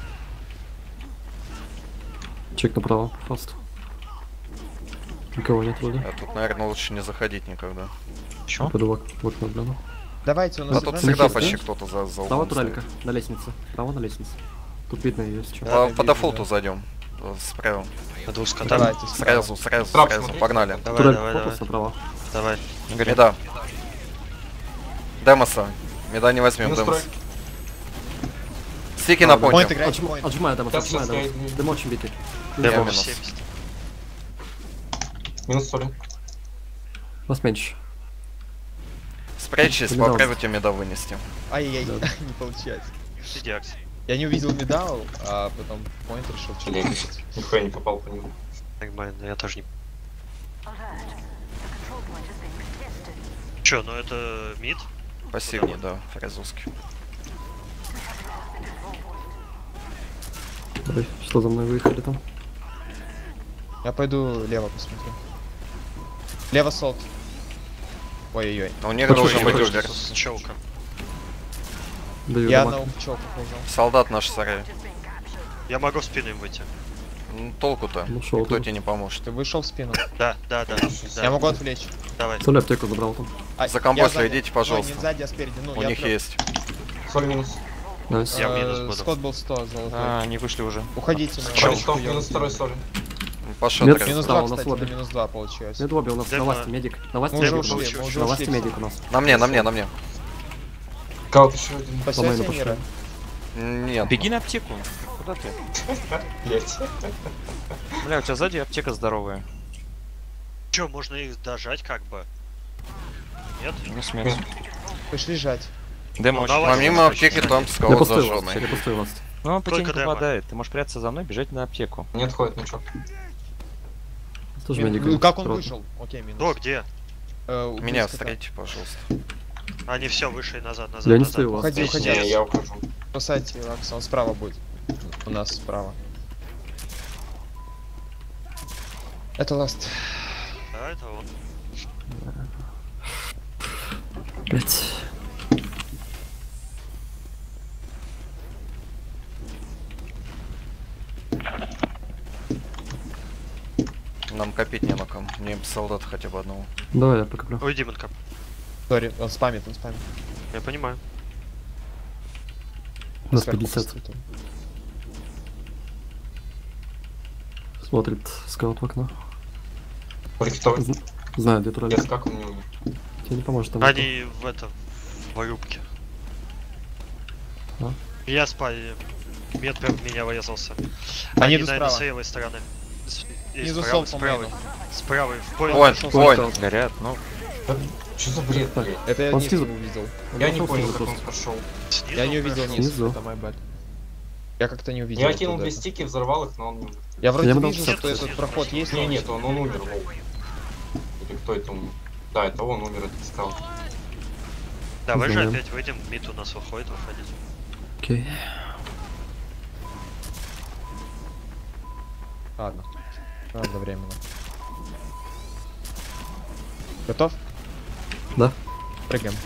Чек направо, фаст. Никого нет вроде. А тут, наверное, лучше не заходить никогда. Чё? Пойду в ок- в окно гляну. Давайте, у А нас тут игра всегда есть, почти да? кто-то за, за Право углом турелька, стоит. на лестнице. Право на лестнице. Тут видно ее, если что. Да, По, я по вижу, дефолту да. зайдем. Э, Справа. На двух скотах. Давайте, справа. Сразу, сразу, Трап сразу. смотри. Погнали. Давай, Турель, давай, фокус давай. направо. Давай. Меда. Демоса. Меда не возьмем, Минус Демос. тройка. Стики на Пойнт Пойнт понте. играйте, Отжим- пойнт. Отжимаю Демос, Сейчас, отжимаю сейчас, Демос. я- Демо очень битый. Я Демо минус. семьдесят. Минус соли. Вас меньше. Спрячьтесь, Меда попробуйте меда вынести. Ай-яй, Да. не получается. Иди, Акс. Я не увидел медал, а потом пойнт решил что-то Блин. делать. Нихуя не попал по нему. Нормально, я тоже не... Чё, ну это мид? Пассивнее, да, фрезовский. Ой, что за мной выехали там? Я пойду лево посмотрю. Лево Солт. Ой-ой-ой. Но у них Почему должен я быть хочу увер. С челком. Даю Я дамаг. на ухчок ухожу. Солдат наш сарай. Я могу в спину им выйти. Ну, толку-то. Ну, шо Никто ты? тебе не поможет. Ты вышел в спину. Да, да, да. да. Я могу отвлечь. Давай. Соли аптеку забрал там. А, За компостер я сзади. идите, пожалуйста. Ой, не сзади, а спереди. Ну, У я них прям- есть. Соль минус. Найс. Я Э, минус буду. Скотт был сто золотой. А, они вышли уже. Уходите. на Чё? Аристов хуёвый минус второй билд. соли. Пошел Нет, трез. Минус Да, два, у нас кстати, лобби. на минус два получилось. Нет, лобби у нас на Демо- ласте медик. На ласте Мы уже медик у ушли, нас. мы уже На ушли ласте все. медик у нас. На мне, на мне, на мне. Каут еще один. Спасете По-моему, мира? Нет. Беги на аптеку. Куда ты? Блять. Бля, у тебя сзади аптека здоровая. Чё, можно их дожать как бы? Нет? Не смерть. Пошли жать. Демо Ну, очень... давай. Помимо аптеки там Я скаут пустой ласт. зажженный. Я пустой ласт. Ну, он по тебе не Только демо. попадает. Ты можешь прятаться за мной, бежать на аптеку. Не отходит ничего. Тоже Мин- медик. ну, Как он Сразу. вышел? Окей, минус. О, где? Э, у Меня близко там. встретите, пожалуйста. Они все выше и назад, назад, Я не назад. стою у вас. Уходи, Здесь, уходи. Не, здесь. я ухожу. Спасайте Акса, он справа будет. У нас справа. Это ласт. Да, это он. Пять. Нам копить не на ком. Мне солдата хотя бы одного. Давай я покоплю. Ой, Димонка. Сори, он спамит, он спамит. Я понимаю. У нас Сверху пятьдесят. посмотрим. Смотрит скаут в окно. Рихтовый. З- Знаю, где турель. Нет, как он не умер. Тебе не поможет там. Они в этом, в рубке. А? Я спали. Мед прям в меня врезался. Они Они, идут наверное, справа. с левой стороны. С, и Внизу с сол, правой, с правой. по-моему. С правой. В поинт. Поинт, пошел поинт. скаут. Горят, ну. Что за бред, блядь? Это я Он низ снизу. увидел. Он Я не пошел понял, снизу как он просто. прошел. Снизу Я не увидел прошел. низ. Снизу. Это my bad. Я как-то не увидел. Я оттуда кинул две это. стики, взорвал их, но он не умер. Я вроде Я бы дал вижу, пятьдесят, что кстати. этот проход есть. Не, но нет, он, он умер, Вов. Или кто это умер? Да, это он умер, это скаут. Давай же Знаем. опять выйдем. Мид у нас выходит, выходить. Окей. Ладно. Одновременно. Готов? Да. Прыгаем.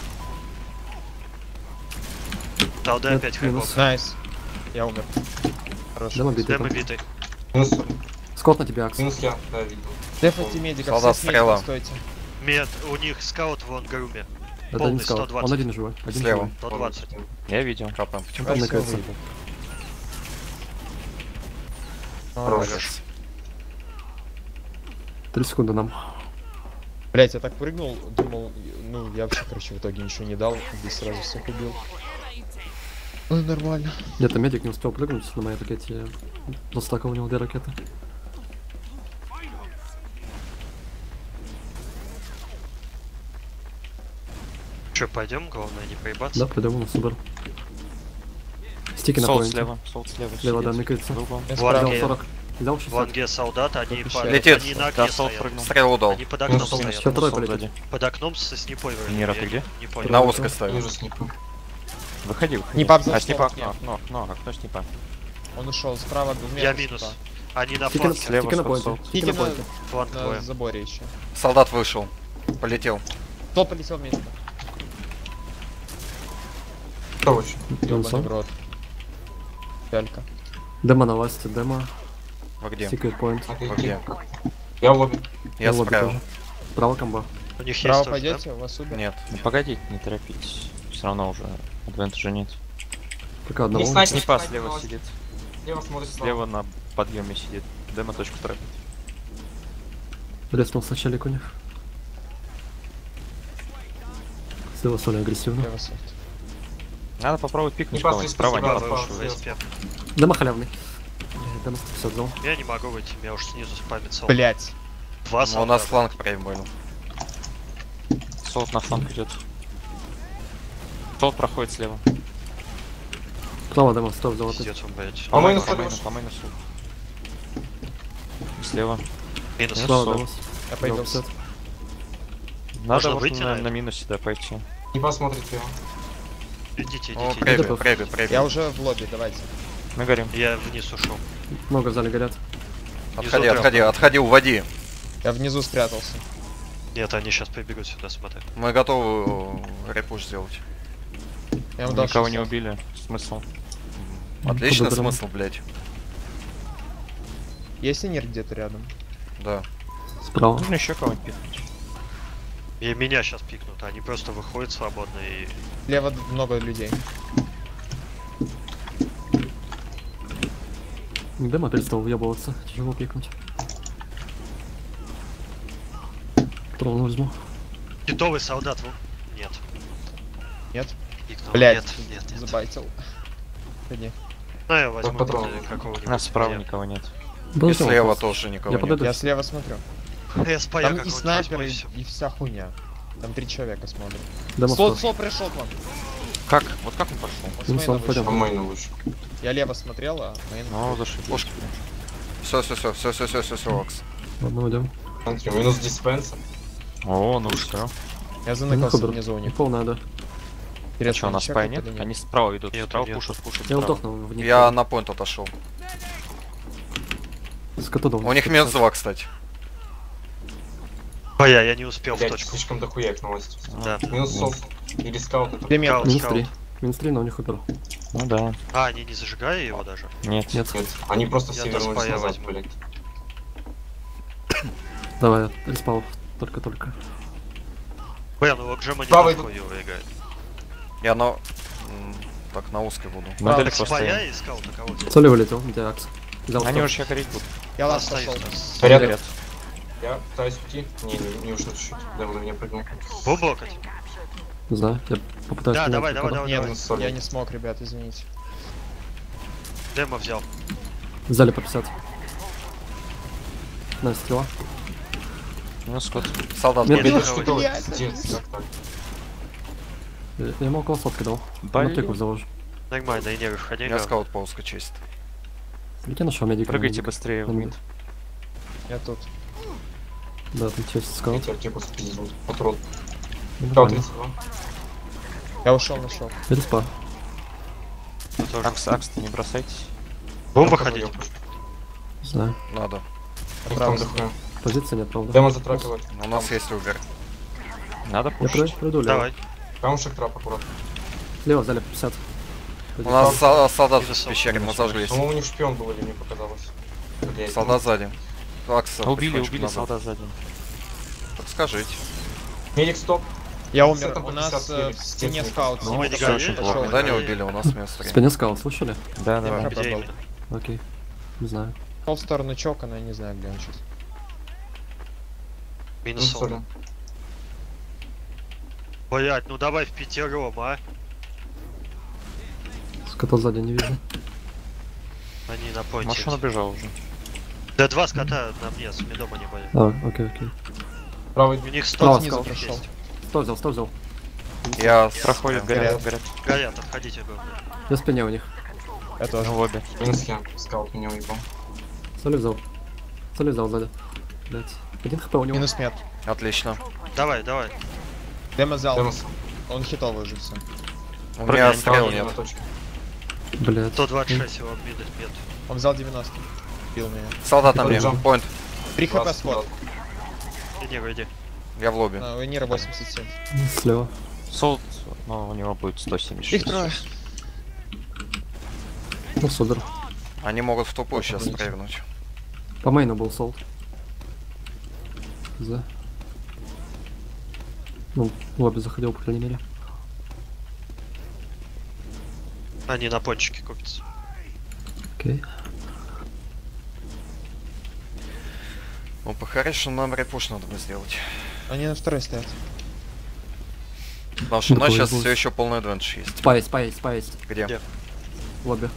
Да, да, Нет, опять минус. хайпов. Найс. Я умер. Хорошо. Демо битый Демо там. битый. Минус соли. Скот на тебя, Акс. Минус я, да, видел. Дефайте медика, Солдат все с медиком стрела. стойте. Мед, у них скаут в ангаруме. Это полный один скаут. сто двадцать. Он один живой. Один Слева. живой. сто двадцать. Я видел. Капаем Он потихоньку. там Всё, накается. выйду. Хорош. Молодец. Три секунды нам. Блять, я так прыгнул, думал, ну я вообще, короче, в итоге ничего не дал, здесь сразу всех убил. Ну нормально. Где-то медик не успел прыгнуть на моей ракете. Застакал у него две ракеты. Че, пойдем, главное не поебаться. Да, пойдем, у нас супер. Стики на Солд поинте. слева, солд слева. Слева, да, сидит. мыкается. В углу. Я Вот. справа. Взял сорок. Взял В шестьдесят. анге солдат, они, Только по... щас. Летит. они на Да, окне солд стоят. прыгнул. Стрелу дал. Они под окном Ну, солд. стоят. Сейчас второй Солд полетит. сзади. Под окном со снипой вроде. Мира, я ты где? Не понял. На узко ставим. Ниже снипа. Выходи, выходи. Снипа А, взял снипа снова, окно, окно, окно, окно снипа. Он ушел справа двумя. Я снипа. минус. Они на Стики на, фланге. Слева стики на солд, поинте. солд. Стики на Стики на- поинте. Фланг На двое. заборе еще. Солдат вышел. Полетел. Кто полетел вместе? Кто вообще? Ёбаный сам? в рот. Пялька. Демо на ласте, демо. Вы где? Стикает поинт. А ты Вы где? где? Я в лобби. Я лобби справа. тоже. Право комба. У них Справа есть тоже, да? пойдете? Вас убят? Нет. Ну погодите, не торопитесь. Все равно уже адвентажа нет. Пока Не одного. снайпер. Снипа снайпер слева на сидит. Слева смотрит Слева на подъеме сидит. Демо точку торопит. Реснулся челик у них. Слева соли агрессивно. Я вас софт. Надо попробовать пикнуть Снипа кого-нибудь. слишком Справа не справа, Право, подпушивает. ВСП. Демо халявный. Демо сто пятьдесят взял. Я не могу выйти, меня уж снизу спамит солд. Блять. Два Ну, у солдата. нас фланг проебали. Солд на фланг идет. Солд проходит слева. Право демо, сто взял. Пиздец он, блядь. По мейну По мейну, солд. по мейну солд. Слева. Минус. Право солд. демо. Я пойду. пятьдесят. Надо Можно вот выйти, на, наверное? на минусе, да, пойти. Снипа смотрит слева. Идите, О, идите, прыгай, Иди. прыгай, прыгай. Я уже в лобби, давайте. Мы горим. идите. Я вниз ушел. Много в зале горят. Отходи, Внизу отходи, трёх. отходи, уводи. Я внизу спрятался. Нет, они сейчас прибегут сюда, смотри. Мы готовы э, репуш сделать. Я ему дал Никого не шестьдесят. убили. Смысл? Отличный Куда смысл, блядь. Есть инер где-то рядом? Да. Справа. Нужно еще кого-нибудь пикнуть. И меня сейчас пикнут, они просто выходят свободно и... Слева много людей. Демо перестал въебываться. Тяжело пикнуть. Ровно возьму. Китовый солдат, ну? Нет. Нет? Пикнул. Блять. Нет, нет, нет. Забайтил. Иди. Ну, я возьму патрон. э, какого-нибудь. У нас справа спая. никого нет. И Подожди, слева вопрос. тоже никого Я нет. подойду. Я слева смотрю. Я спая Там и какого-нибудь снайперы, возьму, и всё. и вся хуйня. Там три человека смотрят. Демо Слот, сто. слот пришел к вам. Как? Вот как он пошел? Он с Ну, мейна слот, вышел. пойдем. По мейну лучше. Я лево смотрел, а мейн... Ну, зашибись. Пушка. Все, все, все, все, все, все, все, все, Окс. Ладно, идем. Смотри, минус диспенсер. О, ну все. Я заныкался Хабр. внизу у них. Пол надо. А что, у нас спай чекают нет? или Они справа идут. Нет, Справа нет. пушат, пушат Я справа. утохнул в них. Я на поинт отошел. С котодом. У них минус два, кстати. Боя, я не успел в Блять, точку. слишком дохуя их новость. Да. Минус солд. Или скаут это. Пример. Скаут, Минус скаут. три. Минус три, но у них упер. Ну да. А, они не зажигали его даже? Нет. Нет. Нет, они просто Я все до вернулись спая назад, возьму. блять. Давай, респал. Только-только. Бля, ну Локджема не Правый нахуй его играет. Я на... м, Так, на узкой буду. Мы Так, далеко спая стоим. и скаута кого взять? Соли вылетел, где Акс. Взял Они сто. уже сейчас гореть будут. Я лаз Остаюсь пошел. там. Порядок. Я пытаюсь уйти. Не, не, не ушло чуть-чуть. Да, он на меня прыгнул. Бублокать. Не знаю, я попытаюсь... Да, понять, давай, давай, куда. давай, Нет, давай. Соли. я не смог, ребят, извините. Демо взял. Взяли по пятьдесят. На, стрела. Минус скот. Солдат Нет, был. нет. Минус что-то, пиздец, как так. Я я ему около сотки дал. Блин. На тыку заложу. Нормально, и не У выходи. меня скаут по узкой честь. Я нашел медика. Прыгайте медик. быстрее в Он мид. Я тут. Да, там честь скаут. Ветер типа спиздил. Патрон. Ну, Скаут нормально. тридцать два. Я ушел, нашел. Респа. Акс, акс-то не бросайтесь. Бомба Я ходить. пошел, Не знаю. Надо. Их там Правда. дохуя. Позиции нет, правда. Демо затрапивает. У нас есть убер. Надо Я пушить. пройду, пройду лево. Давай. Камушек трап аккуратно. Слева взяли по пятьдесят. У нас со- солдат Минус в пещере, мы зажглись. По-моему, у них шпион был, или мне показалось. Блядь, Солдат сзади. Акс, А убили, потихонечку убили назад. солдат сзади. Так скажите. ну, Медик стоп. Я С умер. этом У по нас пятьдесят э, в с стене техникой. скаут. Ну, сидит. мы не всё говорили, очень что плохо. мы Да не говорили. убили, у нас минус В три. спине скаут, слышали? Да, да, Я да. Где пробовал. именно? Окей. Не знаю. Шел в сторону чока, но я не знаю, где он сейчас. Минус Минус солда. соли. Блять, ну давай в пятером, а? Скота сзади не вижу. Они на понте. Машина бежала уже. Да два скота на мне, с медом они были. А, окей, окей. Правый. У них Справа сто скал. снизу есть. Сто взял, сто взял. Я Проходит, горят, горят. Горят, отходите, говорю. Я в спине у них. Я тоже. В лобби. Минус я. Скаут меня уебал. Соли взял. Соли взял сзади. Блять. Один хп у него. Минус мед. Отлично. Давай, давай. Демо взял. Демос. Он хитовый уже все. У Прыгай, меня не стрел Стрел нет. на точке. Блять. сто двадцать шесть его обидит, нет. Он взял девяносто. Бил меня. Солдат на мне. Джамп. Point. три хп двадцать, сход. Иди, выйди. Я в лобби. А, у Нира восемьдесят семь. Слева. Солд, но у него будет сто семьдесят Их шесть. трое. Ну супер. Они могут в тупую сейчас Попробуйте. прыгнуть. По мейну был солд. За. Ну, в лобби заходил, по крайней мере. Они на пончике купятся. Окей. Ну, по-хорошему нам репуш надо бы сделать. Они на второй стоят. Потому что у нас Такой сейчас будет. все еще полный адвенч есть. Спа есть, спа есть, спа есть. Где? Где? В лобби.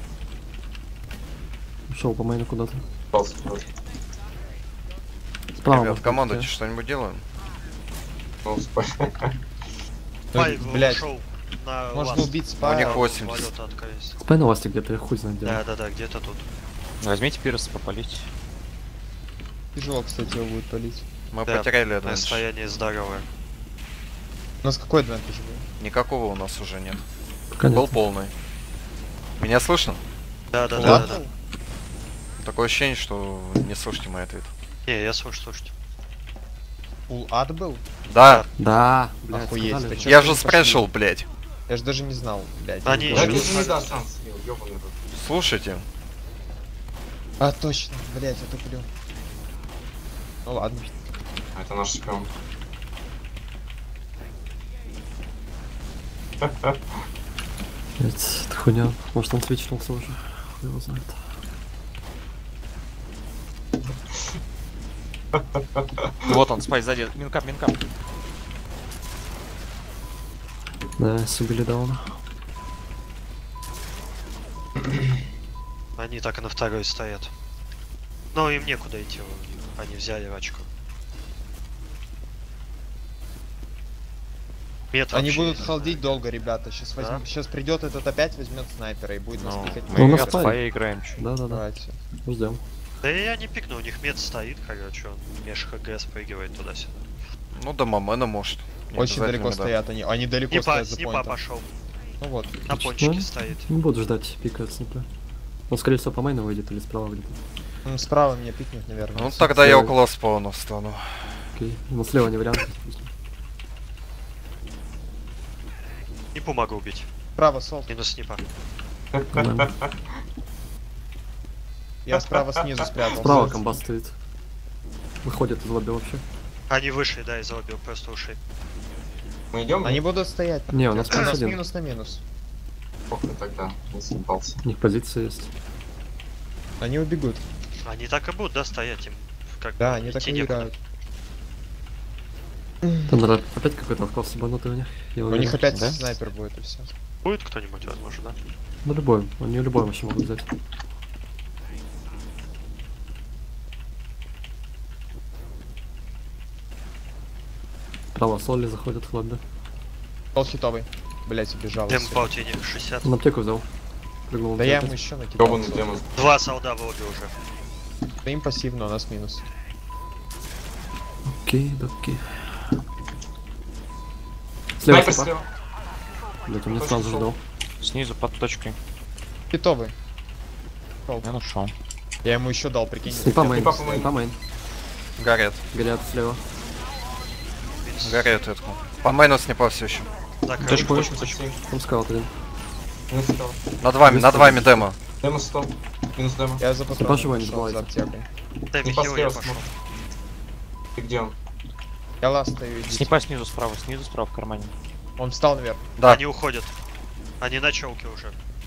Ушел по мейну куда-то. Пался тоже. Справа. Ребят, может, командуйте, быть, что-нибудь делаем? Ну, спай. Файв Блять, ушел на можно ласт. убить У спа. них восемьдесят. Валюта открылись. да. Спай на ласте где-то, я хуй знает где. Да, да, да, где-то тут. Возьмите пирс, попалить. Тяжело, кстати, его будет палить. Мы Да, потеряли адвенч. Расстояние здоровое. У нас какой адвентаж был? Никакого у нас уже нет. Пока Был нет. полный. Меня слышно? Да, да, Да? да, да, да. Такое ощущение, что не слышите мой ответ. Не, я слышу, слушайте. Пул ад был? Да, Да, блядь, Охуеть, сказали ты же. чё? я ты же не пошли? спрашивал, блядь. Я же даже не знал, блядь. Они не Да, еще говорил. ты же не даст шанс, слил, ёбаный рот. Слушайте. А, точно, блядь, я туплю. Ну ладно. Это наш шпион. Блядь, это хуйня. Может он свечнулся уже. Хуй его знает. Вот он, спай сзади. Минкап, минкап. Да, субили дауна. Они так и на второй стоят. Но им некуда идти у них. Они взяли очко. Мет Они вообще будут не халдить знаю. долго, ребята. Сейчас, Да? сейчас придет этот опять возьмет снайпера и будет нас Ну, пикать. Ну, у мы нас от спай. спая играем. чё. Да, да, да. Давайте. Ждем. Да я не пикну, у них мет стоит, короче, он меж ХГ спрыгивает туда-сюда. Ну, до Мамена может. Не Очень обязательно далеко меда. стоят они. Они далеко Снипа, стоят за снипа поинтом. пошел. Ну вот. На пончике Ну, стоит. Не буду ждать пика от снипа. Он, скорее всего, по мейну выйдет или справа где-то. Ну, справа меня пикнет, наверное. Ну, тогда я Слева. около спауна встану. Окей. Ну, слева не вариант. Снипу могу убить. Справа солд. Минус снипа. Нормально. Я справа снизу спрятался. Справа комбат стоит. Выходит из лобби вообще. Они вышли, да, из лобби, просто ушли. Мы идем? Они будут стоять. Не, у нас У плюс нас один. минус на минус. Похуй тогда, не съебался. У них позиция есть. Они убегут. Они так и будут, да, стоять им. Как Да, бы они так идти и некуда. играют. Там, наверное, опять какой-то вкус ебанутый у них. Я У уверен. них опять Да? снайпер будет и все. Будет кто-нибудь, возможно, да? Ну, любой. Они любой вообще могут взять. Право, соли заходят в лобби. Пол хитовый. Блять, убежал. Дем всё. паутине, шестьдесят. Он аптеку взял. Прыгнул. Да на я тебя. ему еще накидал. Ёбаный демон. Два солда в лобби уже. Да им пассивно, у нас минус. Окей, да, окей. Слева, Снайпер слева. слева. Блять, он меня Точно сразу шел. ждал. Снизу под точкой. Хитовый. Я нашел. Я ему еще дал, прикинь. Снипа мейн, Снипа по мейну. снипа мейн. Горят. Горят слева. Горят эту. По майну снипа все еще. Так, Точку, э, точку, восемьдесят семь. Там скаут один. Минус сто. Над вами, над вами демо. Демо сто. Минус демо. Я за Снипа патроном живой, не пошел, за забывайте. аптекой. дай Не мне хил, я послева пошел. смотрю. Ты где он? Я ластаю, идите. Снипа снизу справа, снизу справа в кармане. Он встал наверх. Да. Они уходят. Они на челке уже.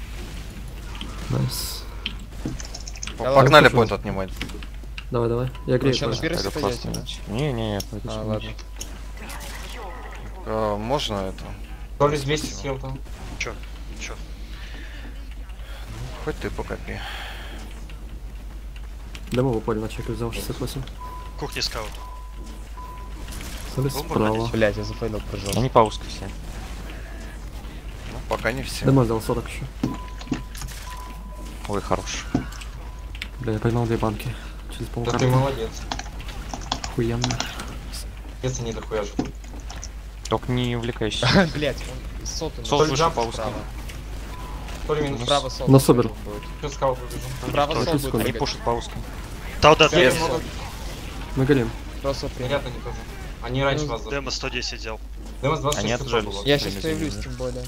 Найс. Я Погнали ладно, поинт пошел. отнимать. Давай, давай. Я грею. Еще на тоже. пирсе Тогда пойдете, просто да? иметь. Не, не, не, пойду А, сюда. ладно. Э, можно это? То ли двести съел там. Чё? Чё? Хоть ты покопи. Демо в поле на чеке взял шестьдесят восемь. Кухни скаут. Солис Бомба справа. ходить. Блять, я зафейлил прыжок. Они пауска все. Ну, пока не все. Демо взял сорок еще. Ой, хорош. Бля, я поймал две банки. Через Да полкарты. ты молодец. Охуенно. Если не дохуя же. Только не увлекайся. Блять, он сотый. Сол Соль вышел джамп пауска. Справа. То ли минус. Справа сол. На супер. Что скал побежал. Справа Никто. сол будет Они прыгать. пушат пауска. Тауда Я Демо. много. Мы горим. Просто прям. Ребята они тоже. Они раньше вас зашли. Демо сто десять взял. Демос двадцать Они шесть отжались. было. Я сейчас Время появлюсь, заменили. тем более.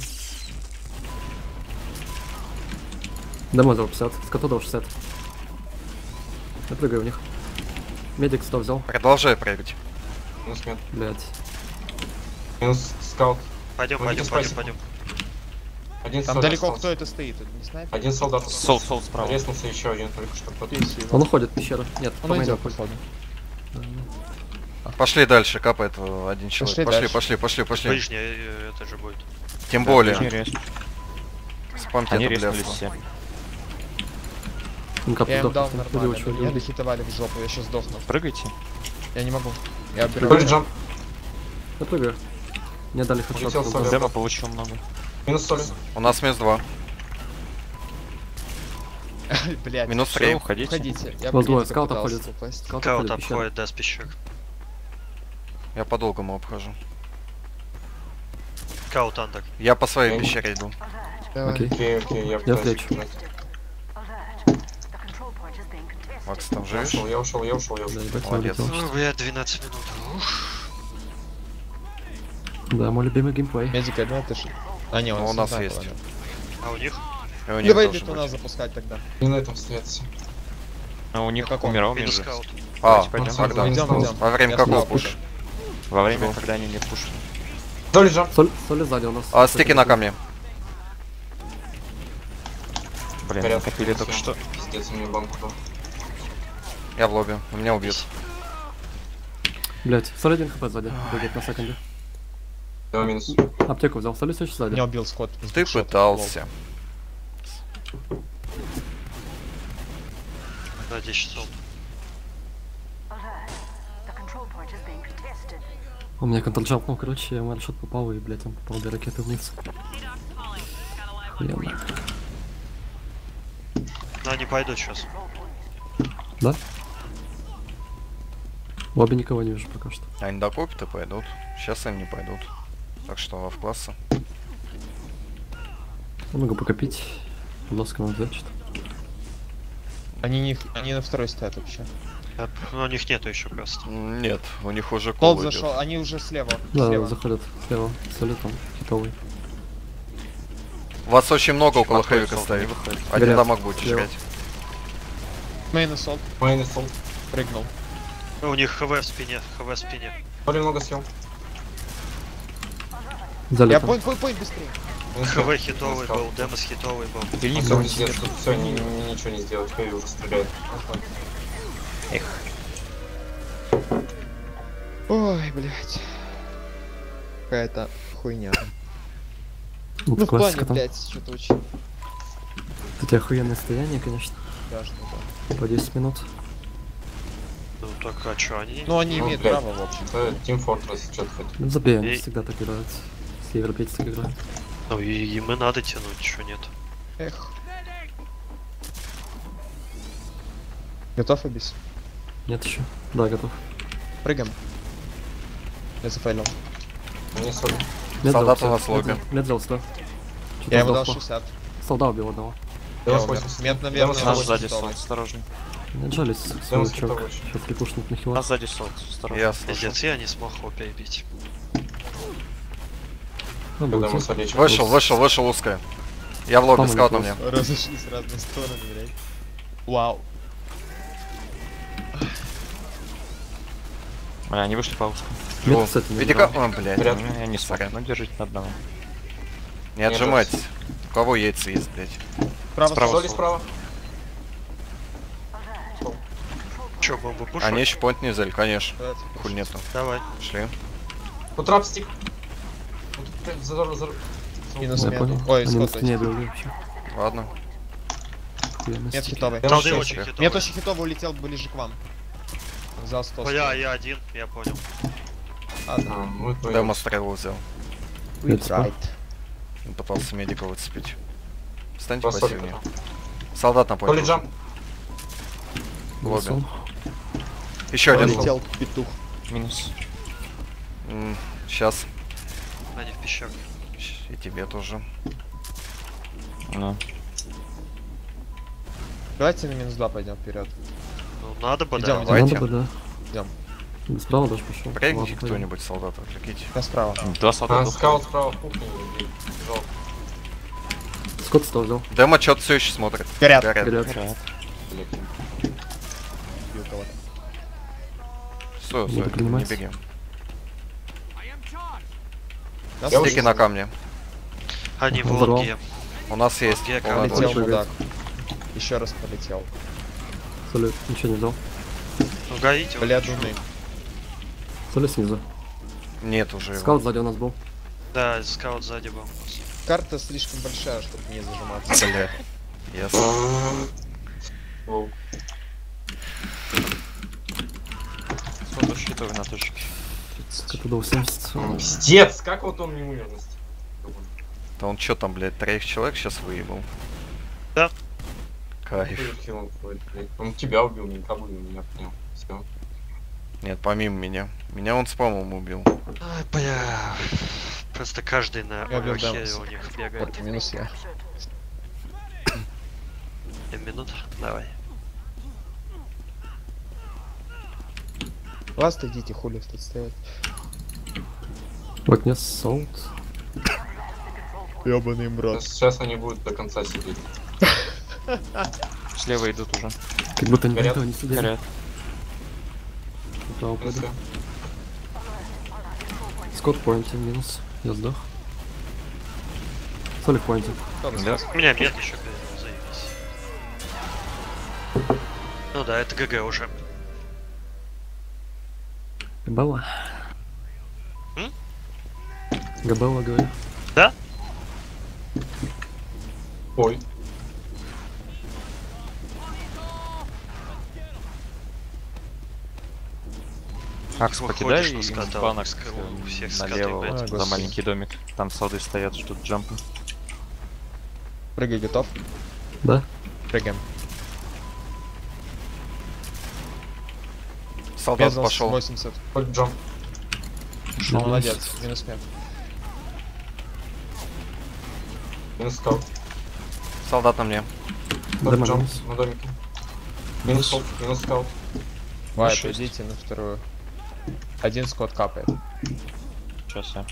Демо взял пятьдесят. Скоту дал шестьдесят. Я прыгаю в них. Медик сто взял. Продолжай прыгать. Минус мед. Блять. Минус скаут. Пойдем, Ну, пойдем, без пойдем, спасибо. пойдем. Один Там солдат далеко остался. кто это стоит? Это не снайпер? Один солдат. Сол, сол справа. Резнулся еще один только что. кто-то. Здесь его. Он уходит в пещеру. Нет, по Он мейну идет, уходит. походу. Пошли дальше, капает э, один человек. Пошли Пошли, дальше. пошли, пошли, пошли. Ближняя, э, это же будет. Тем Да, более. ближний рез. Спамьте Они это резнулись блядство. все. Он капу Я им дал сдох. нормально. Убил, Меня дохитовали в жопу, я сейчас сдохну. Прыгайте. Я не могу. Я То ли убираю. джамп. Я прыгаю. Мне дали хедшот. Улетел соль. Демо получил много. Минус соли. У нас минус два. Блять. Минус Всё, три. уходите. Уходите. Я Вот двое, медика скаута пытался ходит. попасть. Скаут Скаут уходит в пещеру. обходит, да, с пещер. Я по-долгому обхожу. Скаут андер. Я по своей Окей. пещере иду. Давай. Окей. Окей, окей, я пытаюсь встречу. убежать. Макс, там Я живешь? ушел, я ушел, я ушел, я Да, ушел. ебать, я Молодец. улетел. Ну, блядь, двенадцать минут. Ух. Да, мой любимый геймплей. Медика, ну это же. А, не, он Ну, у нас снайпер, есть. ладно. А у них? И у них Давай должен бетуна быть. запускать тогда. Не на этом стоять. А у них На каком? умирал Минус между. скаут. А, Давайте пойдем. Максим, когда? Минус Идем, скаут. идем. Во время Я какого справа пуш? буду. Во время, когда они не пушили. То ли джамп. Соль, соли сзади у нас. А, стики на камне. Блин, Горят. накопили только что. Пиздец, у меня банку дал. Я в лобби. Меня убьют. Блять, соль один хп сзади. Бегает на секунде. Два минус. Аптеку взял. Соль еще сзади. Меня убил скот. Ты пытался. На десять часов. Он меня контрджампнул, короче, я ваншот попал и, блять, он попал две ракеты вниз. Охуенно. Ну, они пойдут сейчас. Да? В лобби никого не вижу пока что. Они докупят и пойдут. Сейчас они не пойдут. Так что в классы. Я могу покопить. Лоска надо взять что-то. Они не, они на второй стоят вообще. А, ну, у них нету еще просто. М, Нет, у них уже Колд кол идет. зашел, они уже слева. Да, слева. заходят слева. Соли там, хитовый. Вас очень много около Отходит хэвика сол, стоит. не выходит. Один Горят. дамаг будет Слева. жрать. Мейн ассолт. Майнус сол. Прыгнул. Ну, у них ХВ в спине, ХВ в спине. То ли много съел. Залез Я там. поинт, поинт, поинт, быстрее. Минус ХВ мед. хитовый Минус был, скаут. Демос хитовый был. Или Все, никого. пиздец, тут все, ничего не сделать. Хэви уже стреляет. Эх. Ой, блядь. Какая-то хуйня. Ну, Ну, в плане, классика там. блядь, что-то очень Тут охуенное стояние, конечно. страшно, да. По десять минут. Ну, так, а чё, они? Ну, они Ну, имеют блядь. право, в общем. Это Team Fortress, что ты хотел. Ну, забей, они И- всегда так играют. Все европейцы так играют. Ну, и, и мы надо тянуть, чё нет. Эх. Готов обис? Нет еще. Да, готов. Прыгаем. Я зафейлил. Мне соль. Нет, Солдат взял у нас всё. в лобби. Нет, взял сто. Я ему дал шестьдесят. Солда убил одного. Я Демос умер. восемьдесят. Мент, наверное, Демос Нас восемьдесят. сзади сол, осторожно. Не отжались, Демос свой чувак. хитовый очень. Сейчас припушнут на хила. Нас сзади сол, осторожно. Я слышу. Пиздец, я не смог опять бить. Ну, Когда будет. мы солечек. Вышел, вышел, вышел узкая. Я в лобби, По-моему, скаут на плюс. мне. Разошлись в разные стороны, блядь. Вау. А, они вышли по узкому. Нет, О, кстати, не Видика... играл. О, блядь. Ряд. Ну, я не смог. Сорян. Ну, держите на одного. Не отжимайтесь. У кого яйца есть, блядь? Справа, Справа. Соли справа. Чё, бомбу пушить? Они еще поинт не взяли, конечно. Давайте. Хуй нету. Давай. Шли. Тут трапстик. Вот прям за- за- Минус Я мету. понял. Ой, Они на скот стене точно. были вообще. Ладно. Я на Нет стене. хитовый. Я Талды вообще- очень хитовые. Нет очень хитовый, улетел ближе к вам. Взял сто. Бля, я один, я понял. Ладно. А, ну это Демо стрелу взял. We Это tried. Он пытался медика выцепить. Встаньте Посоль. пассивнее. Солдат на Коли поле. джамп. Лобби. Высун. Еще один. Улетел петух. Минус. Сейчас. Они в пещерке. И тебе тоже. Ну. Давайте на минус два пойдем вперед. Ну надо бы, Идём, да. идём. Давайте. Надо бы, да. Идем. Да, справа даже пошел. Прыгните Ладно, пойдем. кто-нибудь солдата, отвлеките. Я справа. Два А, солдата. скаут справа в кухне. Жалко. Скот стал взял. Демо что-то все еще смотрит. Горят. Горят. Горят. Горят. Бил кого-то. Стой, Буду стой, не принимать. беги. Нас Я улетел. Стики на камне. Они в Взорвал. лонге. У нас есть. Я полная камень. точка. мудак. Еще раз полетел. Соли ничего не взял. Ну гоите его. Бля, дуны. Соли снизу. Нет уже его. Скаут сзади у нас был. Да, скаут сзади был. Карта слишком большая, чтобы не зажиматься. Бля. Ясно. Воу. Скот считывай на точке. Скот дал семьдесят. Пиздец, как вот он не умер на стене? Да он что там, блядь, троих человек сейчас выебал? Да. Кайф. Хилом вроде, блядь. Он тебя убил, не того убил, меня понял. Все. Нет, помимо меня. Меня он спамом убил. Ай, бля. Просто каждый на Я бил Рохе Дамаса. у них бегает. Вот, минус я. семь минут? Давай. Ласт, идите, хули тут стоять. В окне солд. Ёбаный брат. Сейчас они будут до конца сидеть. Слева идут уже. Как будто они до Горят. этого не сидели. Горят. Право Ну пойду. всё. Скот в поинте минус. Я сдох. Соли в поинте. Да. У меня мед еще заебись. Ну да, это ГГ уже. Габелла. М? Габелла, говорю. Да? Ой. Акс, Выходишь покидай на и ската, банок скрыл, э, всех скаты, налево блядь. вот, А, за господи. маленький домик. Там солды стоят, ждут джампа. Прыгай, готов? Да? Прыгаем. Солдат Бездал пошел. восемьдесят. Хоть джамп. Минус. Молодец. Минус мет. Минус скаут. Солдат на мне. Тот Демо джамп минус. на домике. Минус скаут. Минус скаут. Вайп, шесть. идите на вторую. Один скот капает. Сейчас я.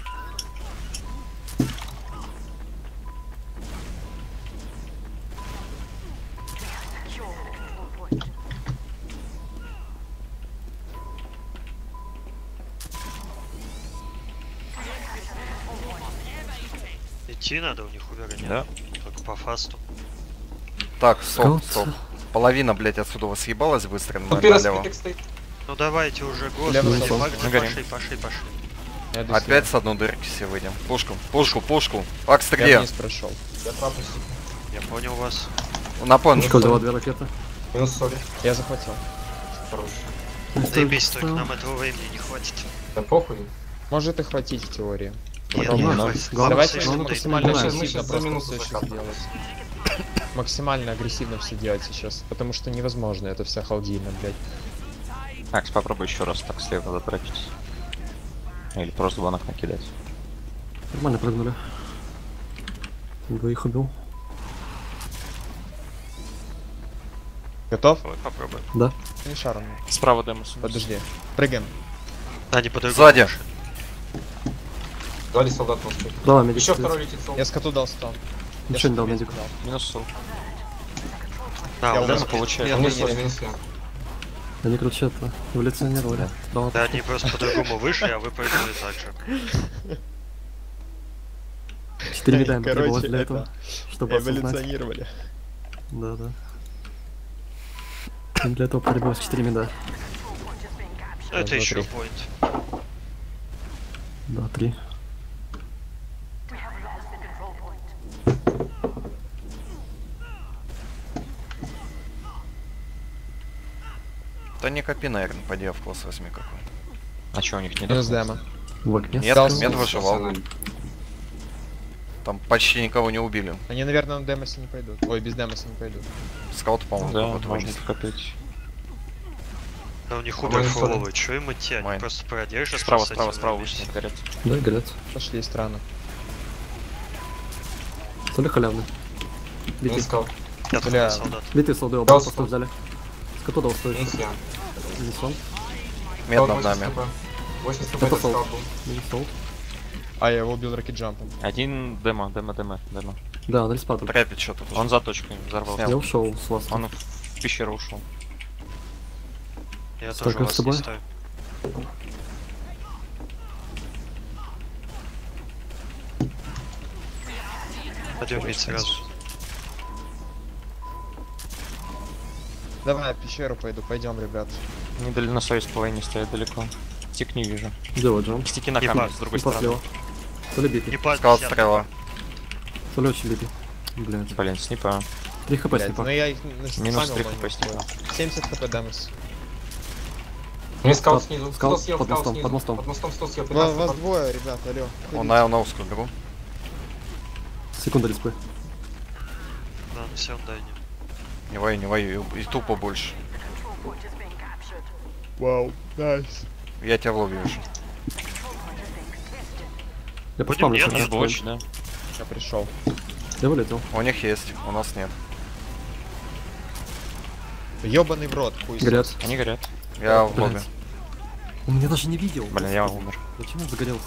Идти надо у них увереннее. Да. Только по фасту. Так, стоп, Скаут. стоп. Половина, блядь, отсюда съебалась быстро на- Тут пирос налево. спитек стоит. Ну давайте уже, Левый господи, фланг. пошли, Мы горим. пошли, пошли, пошли. Я иду Опять сюда. с одной дырки все выйдем. Пушку, пушку, пушку. Акс, ты Я где? вниз прошел. Я трапу стик. Я понял вас. На пончик. Школ дала две ракеты. Минус соли. Я захватил. Хороший. Заебись, только нам этого времени не хватит. Да похуй. Может и хватить в теории. Нет, Главное, не надо. хватит. Главное, Давайте главное, максимально понимаем. Мы агрессивно сейчас за просто минуту все закапываем. делать. Максимально агрессивно все делать сейчас. Потому что невозможно, это вся халдина, блядь. Акс, попробуй еще раз так слева затрачить. Или просто банок накидать. Нормально прыгнули. Двоих убил. Готов? Давай попробуем. Да. Не шаром. Справа демос. Подожди. Прыгаем. Они подойдут. Сзади. Дали солдат на спину. Справа медик. Еще стоит. второй летит солдат. Я скоту дал сто. Ничего не дал медик. Минус сол. А, Я вот уже это получаю. нет, Минус нет, соли, нет. минус я. Они, короче, это, эволюционировали. Да, Да, они просто по-другому вышли, а вы прыгнули так же. Четыре вида им потребовалось Короче, для это этого, чтобы осознать. эволюционировали. Да, да. Им для этого потребовалось четыре меда. Ну, это Смотри. еще поинт. Да, три. Да не копи, наверное, поди в класс возьми какой. А чё, у них не Минус дохнул? демо. В окне. Нет, Стал- мед выживал. Там почти никого не убили. Они, наверное, на демосе не пойдут. Ой, без демоса не пойдут. Скаут, по-моему, Да, кого-то можно вынес. копить. Да у них По-моему, удар сорок. фуловый, чё им идти? Они Майн. просто продержат. Справа, с справа, этим справа вместе. вышли, горят. Да, горят. Пошли странно. Соли халявный. Мин Битый. скал. Я Бля. тут солдат. Битый солды оба Дал просто стол. взяли. Скоту дал стоит. Минус я. Минус он. Мед над нами. восемьдесят хп Это это сол. скал был. Минус солд. А, я его убил ракет-джампом. Один демо, демо, демо, демо. Да, на респаду. Трэпит что-то. тут. Он за точкой взорвался. Снял. Я ушел с вас. Он в пещеру ушел. Я Столько тоже вас с тобой? не ставлю. Пойдем бить сразу. Давай, в пещеру пойду, пойдем, ребят. Не дали на своей половине стоят далеко. Стик не вижу. Делай джамп. Стики на Не камне пас, с другой Снипа стороны. слева. Соли битый. Не пас, Скаут пятьдесят. стрела. Соли очень битый. Блядь. Блин, снипа. три хп Блядь, снипа. ну я их Минус три хп снипа. семьдесят хп демос. Мне скал Скал- снизу. скал Скал съел, под скал мостом, снизу. под мостом. Под мостом стол съел. Вас, пятнадцать вас хп. двое, ребят, алло. Он на на узкую беру. Секунда респы. Да, на всем дайне. Не воюй, не воюй. И тупо больше. Вау, найс. Я тебя в лобби вижу. Я Будем поспамлю. нет, сейчас. Блоч, да. Я пришел. Я вылетел. У них есть, у нас нет. Ёбаный в рот, хуй. Горят. Они горят. Я в Блядь. лобби. Он меня даже не видел. Блин, я умер. Зачем он загорелся?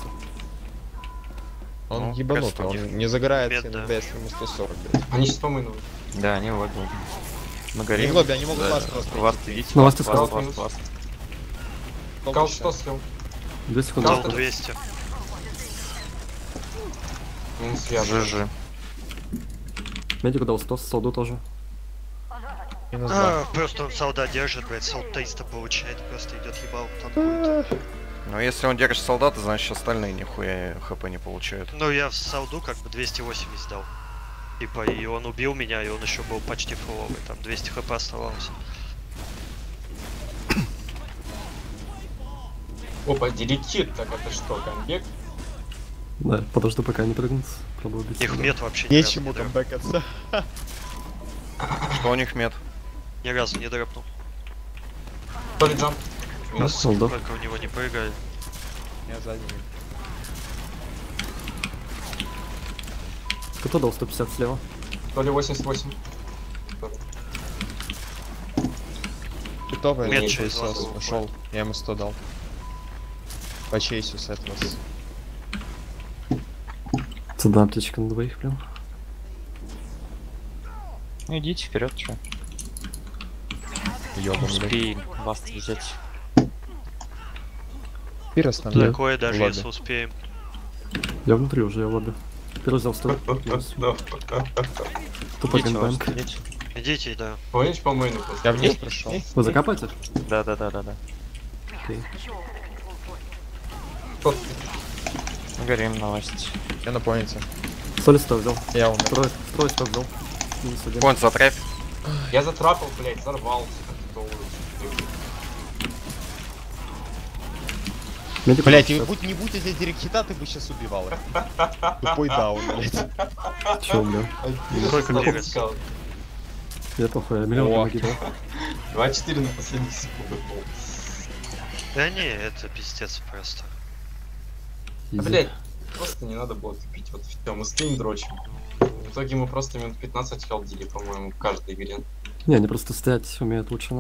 Он Ну, ебанутый, кажется, у он не загорается Мед, да. иногда, если ему сто сорок, блядь. Они сейчас помынут. Да, они в лобби. Мы Они горим. в лобби, они могут Да. вас просто Вас идти. видите? Ну, Вас, вас ты вас, сказал. вас, вас. Сколько Скал еще? что съел? Две секунды. Дал осталось. двести. Минус я. Жи-жи. Медику дал сто, солду тоже. Минус два. А, просто он солдат держит, блядь, солд триста получает, просто идет ебал, танкует. Но если он держит солдата, значит остальные нихуя хп не получают. Ну я в солду как бы двести восемьдесят дал. Типа, и он убил меня, и он еще был почти фуловый, там двести хп оставалось. Опа, делетит, так это что, камбек? Да, подожду, пока они прыгнут. Пробую убить. Их солда. мед вообще ни разу Нечему не там дроп- бэкаться. Что у них мед? ни разу не дропнул. То ли джамп. Минус. солда. Сколько у него не прыгали. Я сзади. Кто дал сто пятьдесят слева? То ли восемьдесят восемь. Питовый Мед не через хуесос, лазу ушел. Я ему сто дал. По чейсу с этого. с- Это одна аптечка на двоих прям. Ну идите вперед, что. Ёбаный. Успей вас взять. Пирос там, Да. да? Такое даже Ладно. если успеем. Я внутри уже, я в лобби. Первый взял сто. Минус. Да. Тупо Идите, вас, гэнбэнг. идите. Идите, да. Помнишь по мейну Я просто? вниз пришел. Вы закапаете? Да, да, да, да, да. Окей. Тот. Мы горим на власть. Я на поинте. Соли сто взял. Я умер. Второй, второй сто взял. Минус один. Поинт затряп. Я затрапал, блядь, взорвался. как то Медик Блять, дал будь не будь эти директита, ты бы сейчас убивал их. Тупой даун, блять. шестьдесят. Чё, бля? Сколько перец? Я похуй, я миллион О. накидал. два четыре на последних секундах был. Да не, это пиздец просто. А, блядь, просто не надо было тупить. Вот все, мы скрин дрочим. В итоге мы просто минут пятнадцать халдили, по-моему, в каждой игре. Не, они просто стоять умеют лучше.